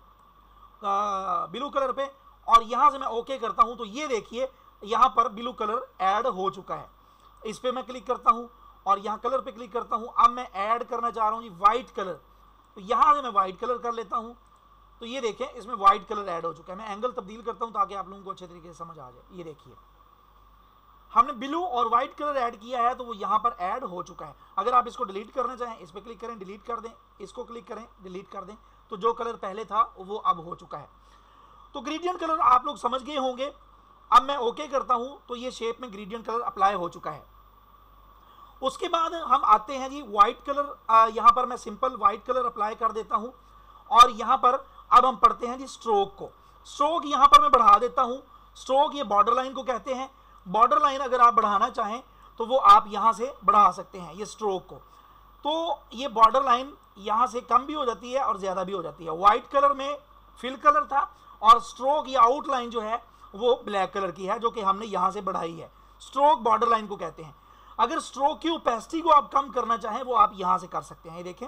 ब्लू कलर पे, और यहाँ से मैं ओके करता हूँ। तो ये देखिए यहाँ पर ब्लू कलर ऐड हो चुका है। इस पर मैं क्लिक करता हूँ और यहाँ कलर पे क्लिक करता हूँ। अब मैं ऐड करना चाह रहा हूँ जी वाइट कलर, तो यहाँ से मैं वाइट कलर कर लेता हूँ। तो ये देखें इसमें वाइट कलर ऐड हो चुका है। मैं एंगल तब्दील करता हूँ ताकि आप लोगों को अच्छे तरीके से समझ आ जाए। ये देखिए हमने ब्लू और वाइट कलर ऐड किया है तो वो यहाँ पर ऐड हो चुका है। अगर आप इसको डिलीट करना चाहें इस पर क्लिक करें, डिलीट कर दें, इसको क्लिक करें, डिलीट कर दें, तो जो कलर पहले था वो अब हो चुका है। तो ग्रेडियंट कलर आप लोग समझ गए होंगे। अब मैं ओके करता हूँ तो ये शेप में ग्रेडियंट कलर अप्लाई हो चुका है। उसके बाद हम आते हैं जी व्हाइट कलर। यहाँ पर मैं सिंपल व्हाइट कलर अप्लाई कर देता हूँ और यहाँ पर अब हम पढ़ते हैं जी स्ट्रोक को। स्ट्रोक यहाँ पर मैं बढ़ा देता हूँ। स्ट्रोक ये बॉर्डर लाइन को कहते हैं। बॉर्डर लाइन अगर आप बढ़ाना चाहें तो वो आप यहाँ से बढ़ा सकते हैं ये स्ट्रोक को। तो ये बॉर्डर लाइन यहाँ से कम भी हो जाती है और ज़्यादा भी हो जाती है। व्हाइट कलर में फिल कलर था और स्ट्रोक या आउटलाइन जो है वो ब्लैक कलर की है जो कि हमने यहाँ से बढ़ाई है। स्ट्रोक बॉर्डर लाइन को कहते हैं। अगर स्ट्रोक की ओपेसिटी को आप कम करना चाहें वो आप यहाँ से कर सकते हैं। ये देखें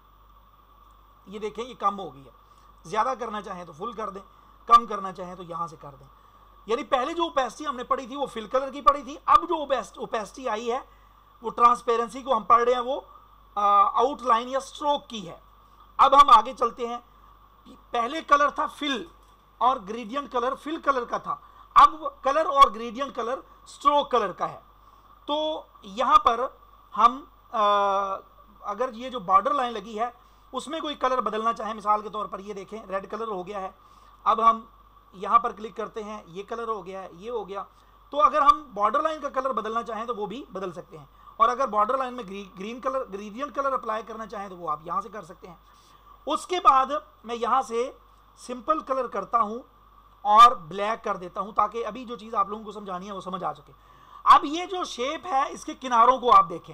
ये देखें ये कम हो गई है। ज़्यादा करना चाहें तो फुल कर दें, कम करना चाहें तो यहाँ से कर दें। यानी पहले जो ओपेसिटी हमने पढ़ी थी वो फिल कलर की पढ़ी थी। अब जो ओपेसिटी आई है वो ट्रांसपेरेंसी को हम पढ़ रहे हैं वो आउटलाइन या स्ट्रोक की है। अब हम आगे चलते हैं। पहले कलर था फिल और ग्रेडियंट कलर फिल कलर का था। अब कलर और ग्रेडियंट कलर स्ट्रोक कलर का है। तो यहाँ पर हम आ, अगर ये जो बॉर्डर लाइन लगी है उसमें कोई कलर बदलना चाहें, मिसाल के तौर पर ये देखें रेड कलर हो गया है। अब हम यहाँ पर क्लिक करते हैं, ये कलर हो गया है, ये हो गया। तो अगर हम बॉर्डर लाइन का कलर बदलना चाहें तो वो भी बदल सकते हैं। और अगर बॉर्डर लाइन में ग्री, green colour gradient colour apply करना चाहें तो वो आप यहाँ से कर सकते हैं। उसके बाद मैं यहाँ से सिंपल कलर करता हूँ और ब्लैक कर देता हूँ ताकि अभी जो चीज़ आप लोगों को समझानी है वो समझ आ सके। अब ये जो शेप है इसके किनारों को आप देखें,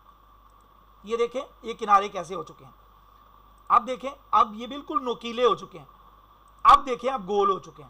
ये देखें ये किनारे कैसे हो चुके हैं। अब देखें अब ये बिल्कुल नोकीले हो चुके हैं। अब देखें अब गोल हो चुके हैं।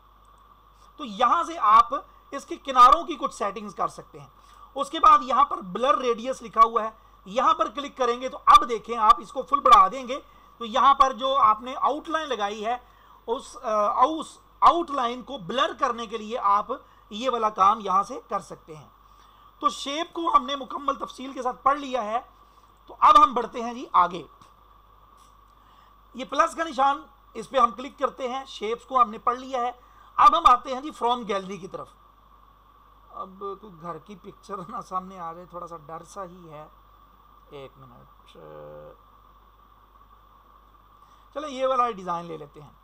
तो यहां से आप इसके किनारों की कुछ सेटिंग्स कर सकते हैं। उसके बाद यहां पर ब्लर रेडियस लिखा हुआ है, यहां पर क्लिक करेंगे तो अब देखें आप इसको फुल बढ़ा देंगे तो यहां पर जो आपने आउटलाइन लगाई है उस आउटलाइन को ब्लर करने के लिए आप ये वाला काम यहां से कर सकते हैं। तो शेप को हमने मुकम्मल तफसील के साथ पढ़ लिया है। तो अब हम बढ़ते हैं जी आगे। ये प्लस का निशान, इस पे हम क्लिक करते हैं, शेप्स को हमने पढ़ लिया है। अब हम आते हैं जी फ्रॉम गैलरी की तरफ। अब कोई घर की पिक्चर ना सामने आ जाए, थोड़ा सा डर सा ही है। एक मिनट, चलो ये वाला डिजाइन ले लेते हैं।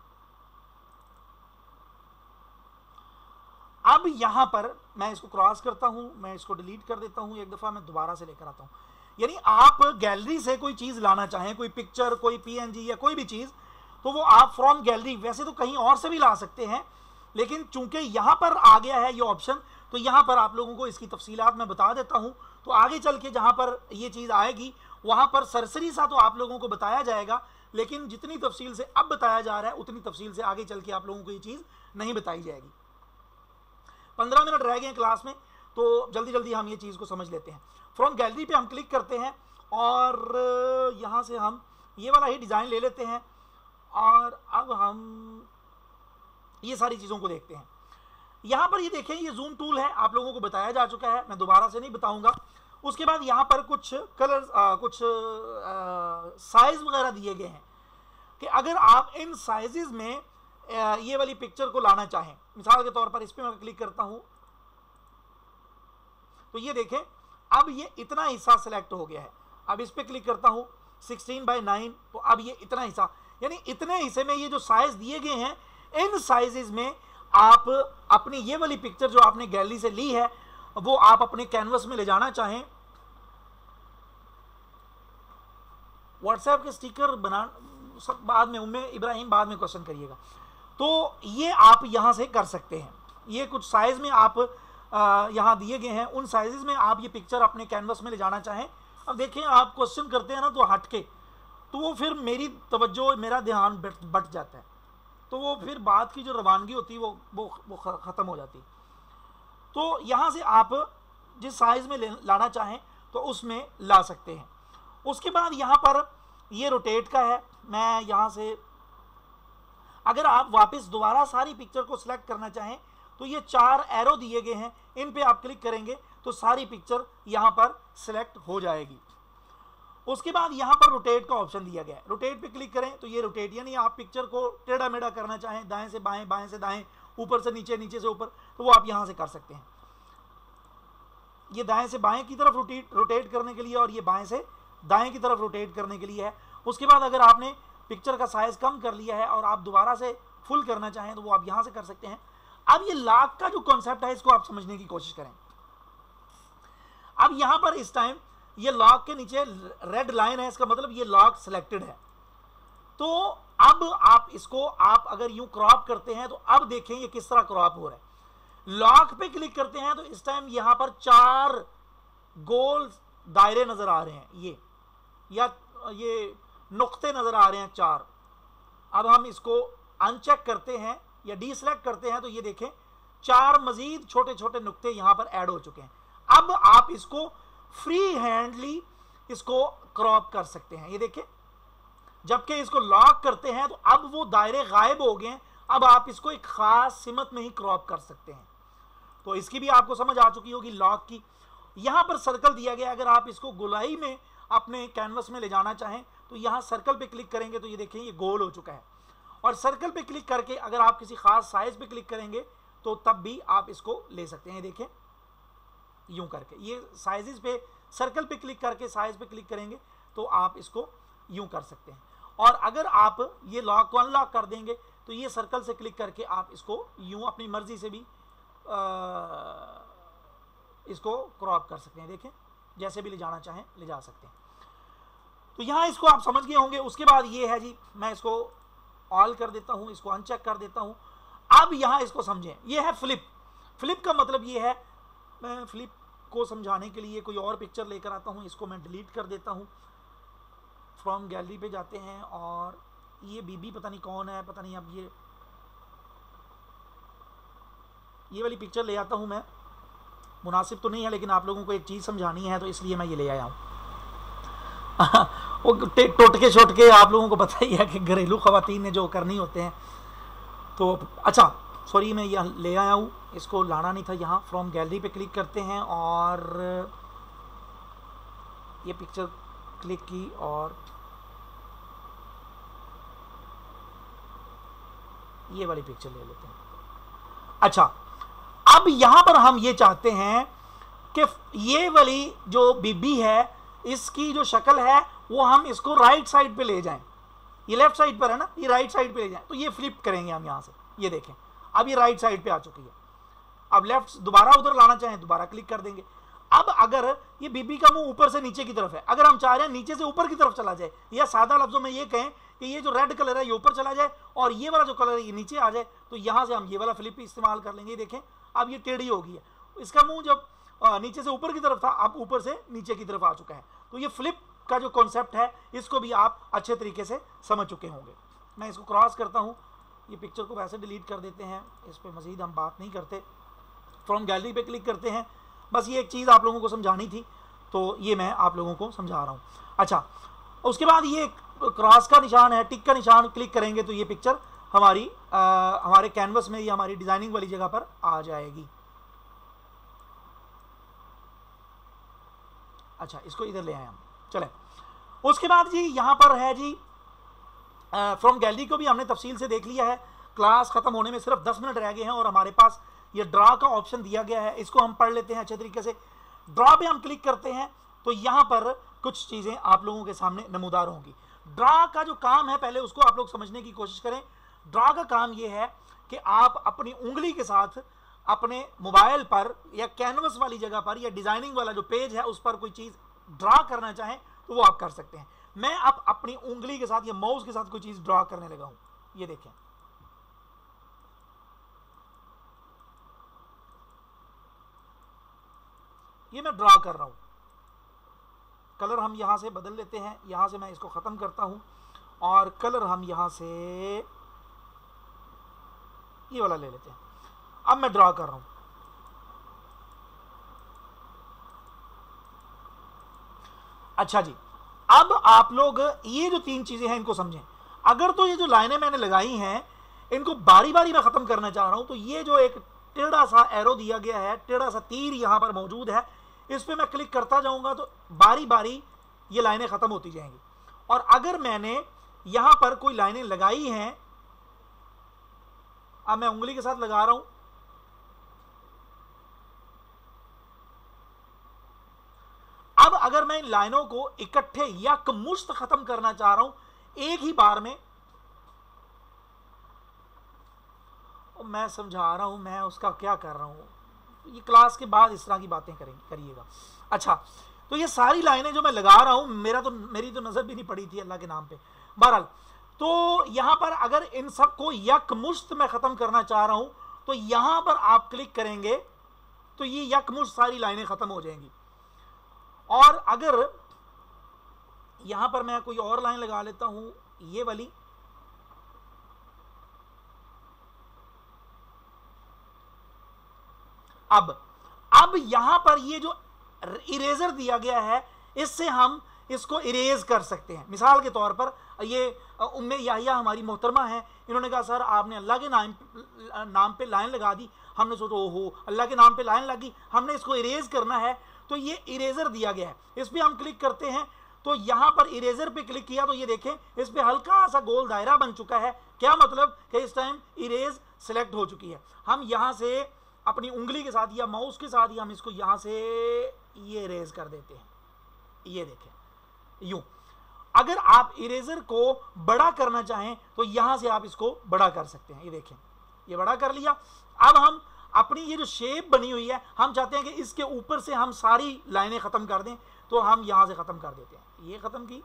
अब यहां पर मैं इसको क्रॉस करता हूं, मैं इसको डिलीट कर देता हूं, एक दफा मैं दोबारा से लेकर आता हूं। यानी आप गैलरी से कोई चीज लाना चाहें, कोई पिक्चर, कोई पीएनजी या कोई भी चीज, तो वो आप फ्रॉम गैलरी, वैसे तो कहीं और से भी ला सकते हैं, लेकिन चूंकि यहां पर आ गया है ये ऑप्शन, तो यहां पर आप लोगों को इसकी तफसीलात मैं बता देता हूं। तो आगे चल के जहां पर ये चीज आएगी वहां पर सरसरी सा तो आप लोगों को बताया जाएगा, लेकिन जितनी तफसील से अब बताया जा रहा है उतनी तफसील से आगे चल के आप लोगों को ये चीज नहीं बताई जाएगी। पंद्रह मिनट रह गए क्लास में, तो जल्दी जल्दी हम ये चीज को समझ लेते हैं। फ्रॉम गैलरी पे हम क्लिक करते हैं और यहां से हम ये वाला ही डिजाइन ले लेते हैं और अब हम ये सारी चीजों को देखते हैं। यहां पर ये देखें, ये जूम टूल है, आप लोगों को बताया जा चुका है, मैं दोबारा से नहीं बताऊंगा। उसके बाद यहां पर कुछ कलर, कुछ साइज वगैरह दिए गए हैं कि अगर आप इन साइजेस में आ, ये वाली पिक्चर को लाना चाहें, मिसाल के तौर पर इस पे मैं क्लिक करता हूं तो ये देखें अब ये इतना हिस्सा सिलेक्ट हो गया है। अब इस पे क्लिक करता हूं सिक्सटीन बाई नाइन, तो अब ये इतना हिस्सा, यानी इतने हिस्से में ये जो साइज दिए गए हैं, इन साइजेस में आप अपनी ये वाली पिक्चर जो आपने गैलरी से ली है वो आप अपने कैनवस में ले जाना चाहें। व्हाट्सएप के स्टिकर बना सब बाद में, उम्मे इब्राहिम बाद में क्वेश्चन करिएगा। तो ये आप यहां से कर सकते हैं। ये कुछ साइज में आप यहां दिए गए हैं, उन साइजेस में आप ये पिक्चर अपने कैनवस में ले जाना चाहें। अब देखें, आप क्वेश्चन करते हैं ना तो हटके, तो वो फिर मेरी तवज्जो, मेरा ध्यान बट जाता है, तो वो फिर बात की जो रवानगी होती है वो वो वो ख़त्म हो जाती है। तो यहाँ से आप जिस साइज़ में लाना चाहें तो उसमें ला सकते हैं। उसके बाद यहाँ पर ये रोटेट का है, मैं यहाँ से अगर आप वापस दोबारा सारी पिक्चर को सिलेक्ट करना चाहें तो ये चार एरो दिए गए हैं, इन पे आप क्लिक करेंगे तो सारी पिक्चर यहाँ पर सिलेक्ट हो जाएगी। उसके बाद यहाँ पर रोटेट का ऑप्शन दिया गया है, रोटेट पे क्लिक करें तो ये रोटेट, यानी आप पिक्चर को टेढ़ा मेढ़ा करना चाहें, दाएं से बाएं, बाएं से दाएं, ऊपर से नीचे, नीचे से ऊपर, तो वो आप यहाँ से कर सकते हैं। ये दाएं से बाएं की तरफ रोटेट रोटेट करने के लिए और ये बाएं से दाएं की तरफ रोटेट करने के लिए है। उसके बाद अगर आपने पिक्चर का साइज कम कर लिया है और आप दोबारा से फुल करना चाहें तो वो आप यहाँ से कर सकते हैं। अब ये लॉक का जो कॉन्सेप्ट है इसको आप समझने की कोशिश करें। अब यहाँ पर इस टाइम ये लॉक के नीचे रेड लाइन है, इसका मतलब ये लॉक सिलेक्टेड है। तो अब आप इसको आप अगर यूं क्रॉप करते हैं तो अब देखें ये किस तरह क्रॉप हो रहा है। लॉक पे क्लिक करते हैं तो इस टाइम यहां पर चार गोल दायरे नजर आ रहे हैं, ये या ये नुक्ते नजर आ रहे हैं चार। अब हम इसको अनचेक करते हैं या डीसेलेक्ट करते हैं तो ये देखें चार मजीद छोटे छोटे नुक्ते यहां पर ऐड हो चुके हैं। अब आप इसको फ्री हैंडली इसको क्रॉप कर सकते हैं, ये देखें। जबकि इसको लॉक करते हैं तो अब वो दायरे गायब हो गए हैं, अब आप इसको एक खास सिमत में ही क्रॉप कर सकते हैं। तो इसकी भी आपको समझ आ चुकी होगी लॉक की। यहां पर सर्कल दिया गया, अगर आप इसको गोलाई में अपने कैनवस में ले जाना चाहें तो यहां सर्कल पे क्लिक करेंगे तो ये देखें ये गोल हो चुका है। और सर्कल पे क्लिक करके अगर आप किसी खास साइज पे क्लिक करेंगे तो तब भी आप इसको ले सकते हैं। देखें यूं करके, ये साइजेस पे सर्कल पे क्लिक करके साइज पे क्लिक करेंगे तो आप इसको यूं कर सकते हैं। और अगर आप ये लॉक को अनलॉक कर देंगे तो ये सर्कल से क्लिक करके आप इसको यूं अपनी मर्जी से भी आ, इसको क्रॉप कर सकते हैं। देखें जैसे भी ले जाना चाहें ले जा सकते हैं। तो यहां इसको आप समझ गए होंगे। उसके बाद ये है जी, मैं इसको ऑल कर देता हूं, इसको अनचेक कर देता हूं। अब यहां इसको समझें, ये है फ्लिप। फ्लिप का मतलब ये है, मैं फ्लिप को समझाने के लिए कोई और पिक्चर लेकर आता हूं, इसको मैं डिलीट कर देता हूं। फ्रॉम गैलरी पे जाते हैं और ये बीबी पता नहीं कौन है, पता नहीं, अब ये ये वाली पिक्चर ले आता हूं मैं। मुनासिब तो नहीं है लेकिन आप लोगों को एक चीज़ समझानी है तो इसलिए मैं ये ले आया हूँ। वो टोटके छोटके आप लोगों को पता ही है कि घरेलू ख़वातीन ने जो करनी होते हैं। तो अच्छा, सॉरी मैं यहाँ ले आया हूँ, इसको लाना नहीं था यहाँ। फ्रॉम गैलरी पे क्लिक करते हैं और ये पिक्चर क्लिक की और ये वाली पिक्चर ले लेते हैं। अच्छा, अब यहां पर हम ये चाहते हैं कि ये वाली जो बीबी है इसकी जो शक्ल है वो हम इसको राइट साइड पे ले जाएं। ये लेफ्ट साइड पर है ना, ये राइट साइड पे ले जाएं। तो ये फ्लिप करेंगे हम यहां से, ये देखें अब ये राइट साइड पे आ चुकी है। अब लेफ्ट दोबारा उधर लाना चाहें दोबारा क्लिक कर देंगे। अब अगर ये बीबी का मुंह ऊपर से नीचे की तरफ है, अगर हम चाह रहे हैं नीचे से ऊपर की तरफ चला जाए, या सादा लफ्जों में ये कहें कि ये जो रेड कलर है ये ऊपर चला जाए और ये वाला जो कलर है ये नीचे आ जाए, तो यहां से हम ये वाला फ्लिप इस्तेमाल कर लेंगे। देखें अब ये टेढ़ी हो गई है, इसका मुंह जब नीचे से ऊपर की तरफ था अब ऊपर से नीचे की तरफ आ चुका है। तो ये फ्लिप का जो कॉन्सेप्ट है इसको भी आप अच्छे तरीके से समझ चुके होंगे। मैं इसको क्रॉस करता हूं, ये पिक्चर को वैसे डिलीट कर देते हैं, इस पर मजीद हम बात नहीं करते। फ्रॉम गैलरी पे क्लिक करते हैं। बस ये एक चीज़ आप लोगों को समझानी थी तो ये मैं आप लोगों को समझा रहा हूँ। अच्छा, उसके बाद ये क्रॉस का निशान है, टिक का निशान क्लिक करेंगे तो ये पिक्चर हमारी आ, हमारे कैनवस में, ये हमारी डिजाइनिंग वाली जगह पर आ जाएगी। अच्छा, इसको इधर ले आए हम, चलें। उसके बाद जी यहाँ पर है जी फ्रॉम गैलरी को भी हमने तफसील से देख लिया है। क्लास खत्म होने में सिर्फ दस मिनट रह गए हैं और हमारे पास ये ड्रा का ऑप्शन दिया गया है, इसको हम पढ़ लेते हैं अच्छे तरीके से। ड्रा पे हम क्लिक करते हैं तो यहाँ पर कुछ चीज़ें आप लोगों के सामने नमूदार होंगी। ड्रा का जो काम है पहले उसको आप लोग समझने की कोशिश करें। ड्रा का काम ये है कि आप अपनी उंगली के साथ अपने मोबाइल पर या कैनवस वाली जगह पर या डिजाइनिंग वाला जो पेज है उस पर कोई चीज़ ड्रा करना चाहें तो वो आप कर सकते हैं। मैं अब अपनी उंगली के साथ या माउस के साथ कोई चीज़ ड्रा करने लगा हूं, ये देखें। ये मैं ड्रा कर रहा हूं। कलर हम यहां से बदल लेते हैं, यहां से मैं इसको खत्म करता हूं और कलर हम यहां से ये वाला ले लेते हैं। अब मैं ड्रा कर रहा हूं। अच्छा जी, अब आप लोग ये जो तीन चीजें हैं इनको समझें। अगर तो ये जो लाइनें मैंने लगाई हैं इनको बारी बारी मैं खत्म करना चाह रहा हूं तो ये जो एक टेढ़ा सा एरो दिया गया है, टेढ़ा सा तीर यहां पर मौजूद है, इस पे मैं क्लिक करता जाऊंगा तो बारी बारी ये लाइनें खत्म होती जाएंगी। और अगर मैंने यहां पर कोई लाइनें लगाई हैं, अब मैं उंगली के साथ लगा रहा हूं, अब अगर मैं इन लाइनों को इकट्ठे यकमुश्त खत्म करना चाह रहा हूं एक ही बार में, मैं समझा रहा हूं मैं उसका क्या कर रहा हूं, ये क्लास के बाद इस तरह की बातें करेंगे करिएगा। अच्छा, तो ये सारी लाइनें जो मैं लगा रहा हूं, मेरा तो मेरी तो नजर भी नहीं पड़ी थी अल्लाह के नाम पे। बहरहाल, तो यहां पर अगर इन सबको यकमुश्त मैं खत्म करना चाह रहा हूं तो यहां पर आप क्लिक करेंगे तो ये यकमुश्त सारी लाइनें खत्म हो जाएंगी। और अगर यहां पर मैं कोई और लाइन लगा लेता हूं, ये वाली, अब अब यहां पर ये जो इरेजर दिया गया है इससे हम इसको इरेज कर सकते हैं। मिसाल के तौर पर ये उम्मे याहिया हमारी मोहतरमा है, इन्होंने कहा सर आपने अल्लाह के नाम नाम पे लाइन लगा दी। हमने सोचा ओहो अल्लाह के नाम पे लाइन लगी, हमने इसको इरेज करना है, तो ये इरेजर दिया गया है, इस पर हम क्लिक करते हैं तो यहां पर इरेजर पे क्लिक किया तो ये देखें इस पे हल्का सा गोल दायरा बन चुका है। क्या मतलब कि इस टाइम इरेज सिलेक्ट हो चुकी है। हम यहां से अपनी उंगली के साथ या माउस के साथ ही हम इसको यहां से ये इरेज कर देते हैं, ये देखें यूं। अगर आप इरेजर को बड़ा करना चाहें तो यहां से आप इसको बड़ा कर सकते हैं, ये देखें ये बड़ा कर लिया। अब हम अपनी ये जो शेप बनी हुई है हम चाहते हैं कि इसके ऊपर से हम सारी लाइनें खत्म कर दें, तो हम यहां से खत्म कर देते हैं। ये खत्म की,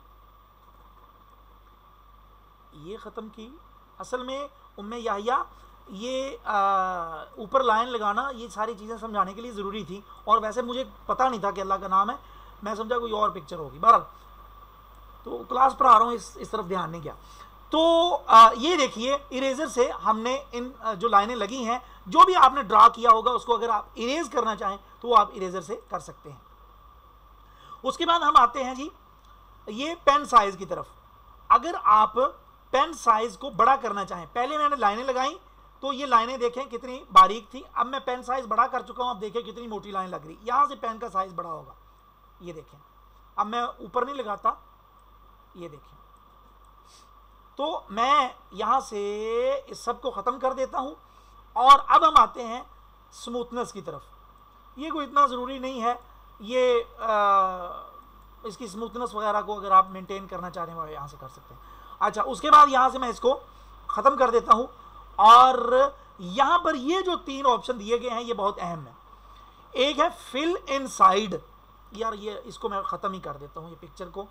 ये खत्म की। असल में उम्मे याहिया ये ऊपर लाइन लगाना ये सारी चीज़ें समझाने के लिए ज़रूरी थी और वैसे मुझे पता नहीं था कि अल्लाह का नाम है, मैं समझा कोई और पिक्चर होगी। बहरहाल तो क्लास पढ़ा रहा हूँ, इस इस तरफ ध्यान नहीं गया। तो आ, ये देखिए इरेजर से हमने इन आ, जो लाइनें लगी हैं, जो भी आपने ड्रा किया होगा उसको अगर आप इरेज करना चाहें तो वो आप इरेजर से कर सकते हैं। उसके बाद हम आते हैं जी ये पेन साइज की तरफ। अगर आप पेन साइज को बड़ा करना चाहें, पहले मैंने लाइनें लगाई तो ये लाइनें देखें कितनी बारीक थी। अब मैं पेन साइज बड़ा कर चुका हूं, अब देखें कितनी मोटी लाइन लग रही, यहां से पेन का साइज बड़ा होगा, ये देखें। अब मैं ऊपर नहीं लगाता, ये देखें। तो मैं यहां से इस सब को खत्म कर देता हूं और अब हम आते हैं स्मूथनेस की तरफ। ये कोई इतना ज़रूरी नहीं है, ये आ, इसकी स्मूथनेस वगैरह को अगर आप मेंटेन करना चाह रहे हैं यहाँ से कर सकते हैं। अच्छा, उसके बाद यहाँ से मैं इसको ख़त्म कर देता हूँ और यहाँ पर ये जो तीन ऑप्शन दिए गए हैं ये बहुत अहम है। एक है फिल इनसाइड, यार ये इसको मैं ख़त्म ही कर देता हूँ, ये पिक्चर को।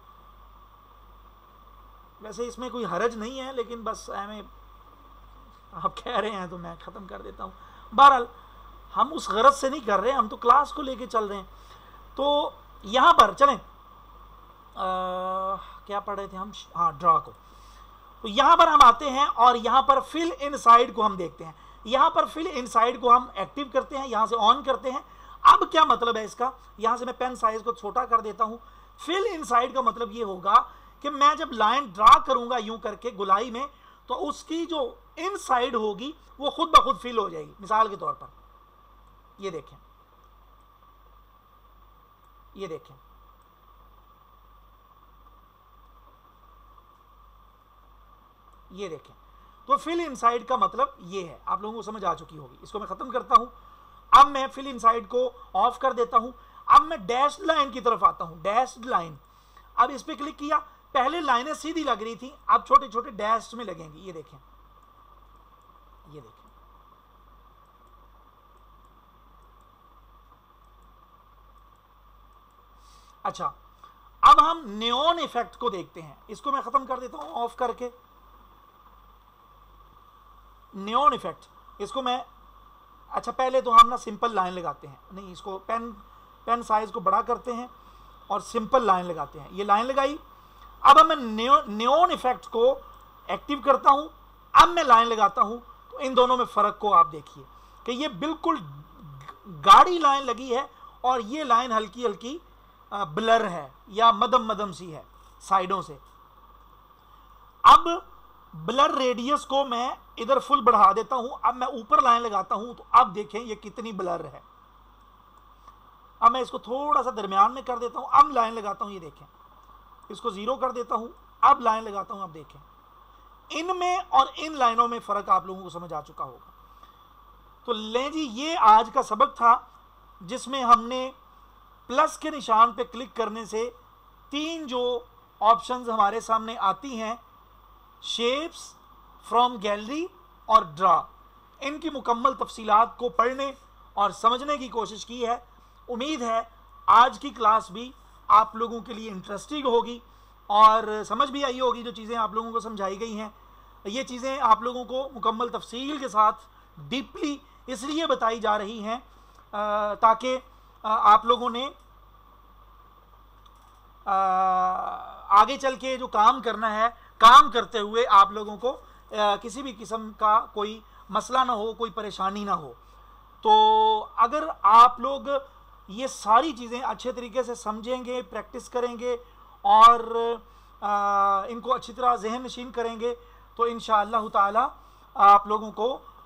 वैसे इसमें कोई हरज नहीं है, लेकिन बस हमें आप कह रहे हैं तो मैं ख़त्म कर देता हूँ। बहरहाल हम उस गरज से नहीं कर रहे हैं, हम तो क्लास को लेके चल रहे हैं। तो यहाँ पर चलें, आ, क्या पढ़ रहे थे हम, हाँ ड्रा को। तो यहाँ पर हम आते हैं और यहाँ पर फिल इनसाइड को हम देखते हैं। यहाँ पर फिल इनसाइड को हम एक्टिव करते हैं, यहाँ से ऑन करते हैं। अब क्या मतलब है इसका, यहाँ से मैं पेन साइज को छोटा कर देता हूँ। फिल इनसाइड का मतलब ये होगा कि मैं जब लाइन ड्रा करूंगा यूं करके गुलाई में, तो उसकी जो इनसाइड होगी वो खुद ब खुद फिल हो जाएगी। मिसाल के तौर पर ये देखें, ये देखें, ये देखें। तो फिल इनसाइड का मतलब ये है, आप लोगों को समझ आ चुकी होगी। इसको मैं खत्म करता हूं। अब मैं फिल इनसाइड को ऑफ कर देता हूं। अब मैं डैश्ड लाइन की तरफ आता हूं, डैश्ड लाइन। अब इस पे क्लिक किया, पहले लाइनें सीधी लग रही थी, अब छोटे छोटे डैश में लगेंगी। ये देखें, ये देखें। अच्छा, अब हम नियॉन इफेक्ट को देखते हैं। इसको मैं खत्म कर देता हूं ऑफ करके। नियॉन इफेक्ट, इसको मैं, अच्छा पहले तो हम ना सिंपल लाइन लगाते हैं, नहीं इसको पेन पेन साइज को बड़ा करते हैं और सिंपल लाइन लगाते हैं। ये लाइन लगाई। अब मैं नियॉन इफेक्ट को एक्टिव करता हूं, अब मैं लाइन लगाता हूं। तो इन दोनों में फर्क को आप देखिए कि ये बिल्कुल गाढ़ी लाइन लगी है और ये लाइन हल्की हल्की ब्लर है या मदम मदम सी है साइडों से। अब ब्लर रेडियस को मैं इधर फुल बढ़ा देता हूं। अब मैं ऊपर लाइन लगाता हूं तो अब देखें ये कितनी ब्लर है। अब मैं इसको थोड़ा सा दरमियान में कर देता हूं, अब लाइन लगाता हूं, ये देखें। इसको जीरो कर देता हूं, अब लाइन लगाता हूं, अब देखें। इनमें और इन लाइनों में फर्क आप लोगों को समझ आ चुका होगा। तो लें जी, ये आज का सबक था जिसमें हमने प्लस के निशान पे क्लिक करने से तीन जो ऑप्शंस हमारे सामने आती हैं, शेप्स, फ्रॉम गैलरी और ड्रा, इनकी मुकम्मल तफसीलात को पढ़ने और समझने की कोशिश की है। उम्मीद है आज की क्लास भी आप लोगों के लिए इंटरेस्टिंग होगी और समझ भी आई होगी। जो चीज़ें आप लोगों को समझाई गई हैं, ये चीज़ें आप लोगों को मुकम्मल तफसील के साथ डीपली इसलिए बताई जा रही हैं ताकि आप लोगों ने आगे चल के जो काम करना है, काम करते हुए आप लोगों को किसी भी किस्म का कोई मसला ना हो, कोई परेशानी ना हो। तो अगर आप लोग ये सारी चीज़ें अच्छे तरीके से समझेंगे, प्रैक्टिस करेंगे और आ, इनको अच्छी तरह जहन नशीन करेंगे, तो इंशाअल्लाह ताला आप लोगों को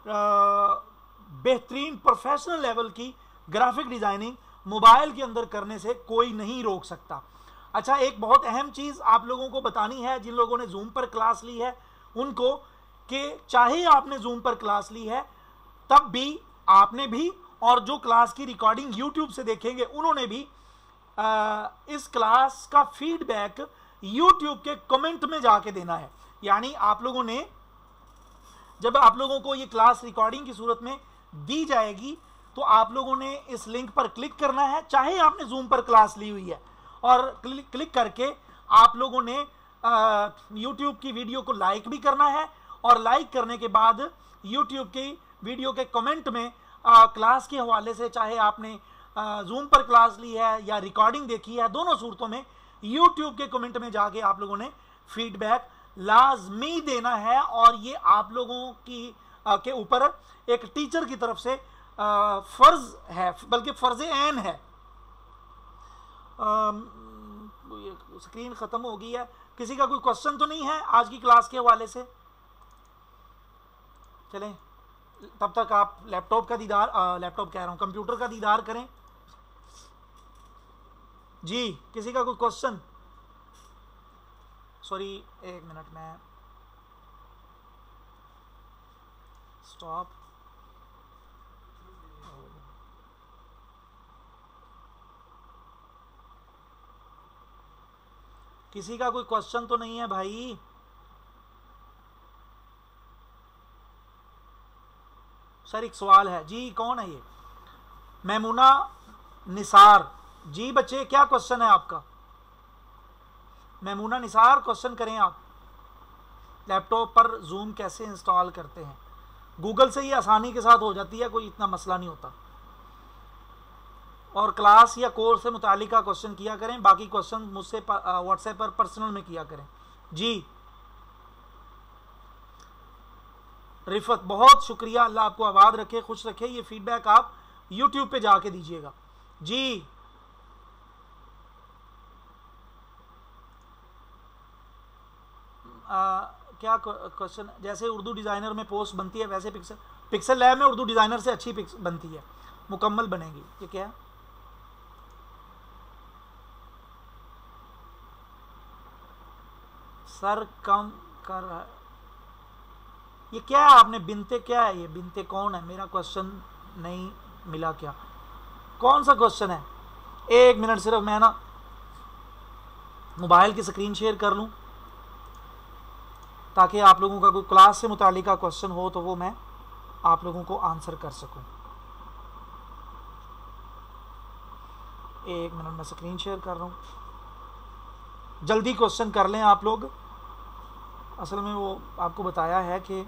बेहतरीन प्रोफेशनल लेवल की ग्राफिक डिज़ाइनिंग मोबाइल के अंदर करने से कोई नहीं रोक सकता। अच्छा, एक बहुत अहम चीज़ आप लोगों को बतानी है, जिन लोगों ने जूम पर क्लास ली है उनको, कि चाहे आपने जूम पर क्लास ली है तब भी आपने भी, और जो क्लास की रिकॉर्डिंग यूट्यूब से देखेंगे उन्होंने भी आ, इस क्लास का फीडबैक यूट्यूब के कमेंट में जाके देना है। यानी आप लोगों ने, जब आप लोगों को ये क्लास रिकॉर्डिंग की सूरत में दी जाएगी तो आप लोगों ने इस लिंक पर क्लिक करना है, चाहे आपने जूम पर क्लास ली हुई है, और क्लिक क्लिक करके आप लोगों ने यूट्यूब की वीडियो को लाइक भी करना है, और लाइक करने के बाद यूट्यूब की वीडियो के कमेंट में आ, क्लास के हवाले से, चाहे आपने जूम पर क्लास ली है या रिकॉर्डिंग देखी है, दोनों सूरतों में यूट्यूब के कमेंट में जाके आप लोगों ने फीडबैक लाजमी देना है। और ये आप लोगों की आ, के ऊपर एक टीचर की तरफ से आ, फर्ज है, बल्कि फर्ज ऐन है। आ, स्क्रीन ख़त्म हो गई है। किसी का कोई क्वेश्चन तो नहीं है आज की क्लास के हवाले से? चलें तब तक आप लैपटॉप का दीदार, लैपटॉप कह रहा हूँ, कंप्यूटर का दीदार करें। जी, किसी का कोई क्वेश्चन? सॉरी, एक मिनट में स्टॉप। किसी का कोई क्वेश्चन तो नहीं है भाई? सर एक सवाल है जी, कौन है ये? मैमुना निसार जी। बच्चे क्या क्वेश्चन है आपका? मैमुना निसार, क्वेश्चन करें आप। लैपटॉप पर जूम कैसे इंस्टॉल करते हैं? गूगल से ही आसानी के साथ हो जाती है, कोई इतना मसला नहीं होता। और क्लास या कोर्स से मुतालिक क्वेश्चन किया करें, बाकी क्वेश्चन मुझसे व्हाट्सएप पर पर्सनल में किया करें। जी रिफत, बहुत शुक्रिया, अल्लाह आपको आबाद रखे, खुश रखे। ये फीडबैक आप यूट्यूब पे जाके दीजिएगा। जी आ, क्या क्वेश्चन? जैसे उर्दू डिज़ाइनर में पोस्ट बनती है वैसे पिक्सल पिक्सल लैब में उर्दू डिज़ाइनर से अच्छी बनती है, मुकम्मल बनेगी। ये क्या है? सर कम कर रहा है, ये क्या है? आपने बिनते क्या है? ये बिनते कौन है? मेरा क्वेश्चन नहीं मिला क्या? कौन सा क्वेश्चन है? एक मिनट सिर्फ मैं ना मोबाइल की स्क्रीन शेयर कर लूं, ताकि आप लोगों का कोई क्लास से मुतालिका क्वेश्चन हो तो वो मैं आप लोगों को आंसर कर सकूं। एक मिनट में स्क्रीन शेयर कर रहा हूं, जल्दी क्वेश्चन कर लें आप लोग। असल में वो आपको बताया है कि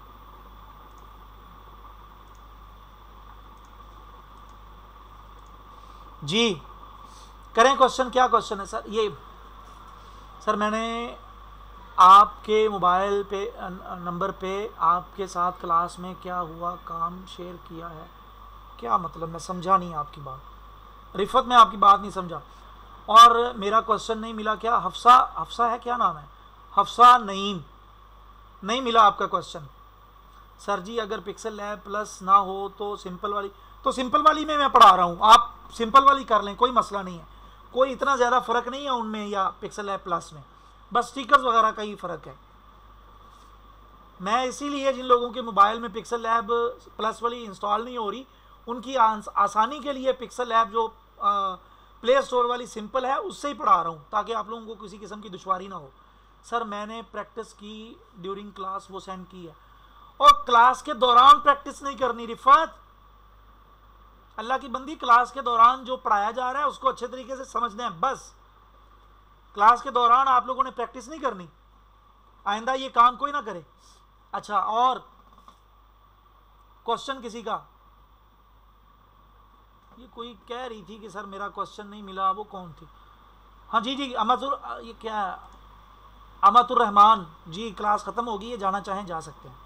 जी करें क्वेश्चन। क्या क्वेश्चन है सर? ये सर मैंने आपके मोबाइल पे नंबर पे आपके साथ क्लास में क्या हुआ काम शेयर किया है। क्या मतलब? मैं समझा नहीं आपकी बात। रिफत, मैं आपकी बात नहीं समझा। और मेरा क्वेश्चन नहीं मिला क्या? हफ्सा, हफ्सा है, क्या नाम है? हफ्सा नईम, नहीं मिला आपका क्वेश्चन। सर जी अगर पिक्सल लैब प्लस ना हो तो सिंपल वाली, तो सिंपल वाली में मैं पढ़ा रहा हूँ, आप सिंपल वाली कर लें, कोई मसला नहीं है। कोई इतना ज़्यादा फ़र्क नहीं है उनमें या पिक्सल लैब प्लस में, बस स्टिकर्स वगैरह का ही फ़र्क है। मैं इसीलिए जिन लोगों के मोबाइल में पिक्सल लैब प्लस वाली इंस्टॉल नहीं हो रही, उनकी आसानी के लिए पिक्सल लैब जो प्ले स्टोर वाली सिंपल है उससे ही पढ़ा रहा हूँ, ताकि आप लोगों को किसी किस्म की दुश्वारी ना हो। सर मैंने प्रैक्टिस की ड्यूरिंग क्लास, वो सेंड की है। और क्लास के दौरान प्रैक्टिस नहीं करनी रिफत, अल्लाह की बंदी, क्लास के दौरान जो पढ़ाया जा रहा है उसको अच्छे तरीके से समझना है बस। क्लास के दौरान आप लोगों ने प्रैक्टिस नहीं करनी, आइंदा ये काम कोई ना करे। अच्छा, और क्वेश्चन किसी का? ये कोई कह रही थी कि सर मेरा क्वेश्चन नहीं मिला, वो कौन थी? हाँ जी जी, अमतुर, ये क्या है? अमतुर रहमान जी, क्लास ख़त्म होगी, ये जाना चाहें जा सकते हैं।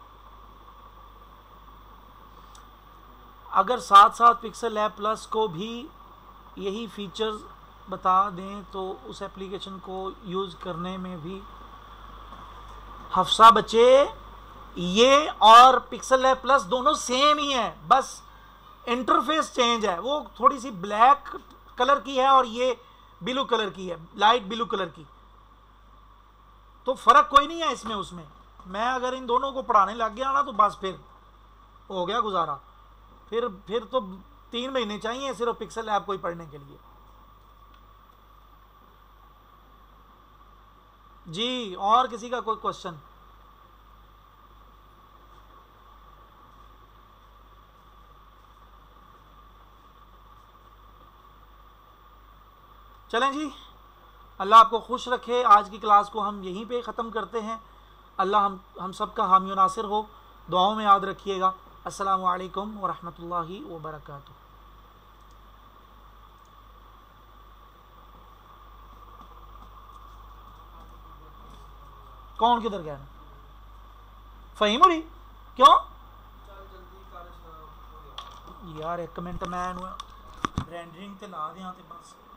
अगर साथ साथ पिक्सल लैब प्लस को भी यही फीचर्स बता दें तो उस एप्लीकेशन को यूज़ करने में भी। हफ्सा बच्चे, ये और पिक्सल लैब प्लस दोनों सेम ही है, बस इंटरफेस चेंज है। वो थोड़ी सी ब्लैक कलर की है और ये ब्लू कलर की है, लाइट ब्लू कलर की, तो फ़र्क कोई नहीं है इसमें उसमें। मैं अगर इन दोनों को पढ़ाने लग गया ना तो बस फिर हो गया गुजारा। फिर फिर तो तीन महीने चाहिए सिर्फ पिक्सल लैब को ही पढ़ने के लिए। जी, और किसी का कोई क्वेश्चन? चलें जी, अल्लाह आपको खुश रखे। आज की क्लास को हम यहीं पे ख़त्म करते हैं। अल्लाह हम हम सब का हामी नासिर हो, दुआओं में याद रखिएगा। अस्सलामु अलैकुम व रहमतुल्लाहि व बरकातुहू। कौन किधर गया? फहीम हो रही क्यों यार? एक मिनट मैं रेंडरिंग ते ला दियां ते बस।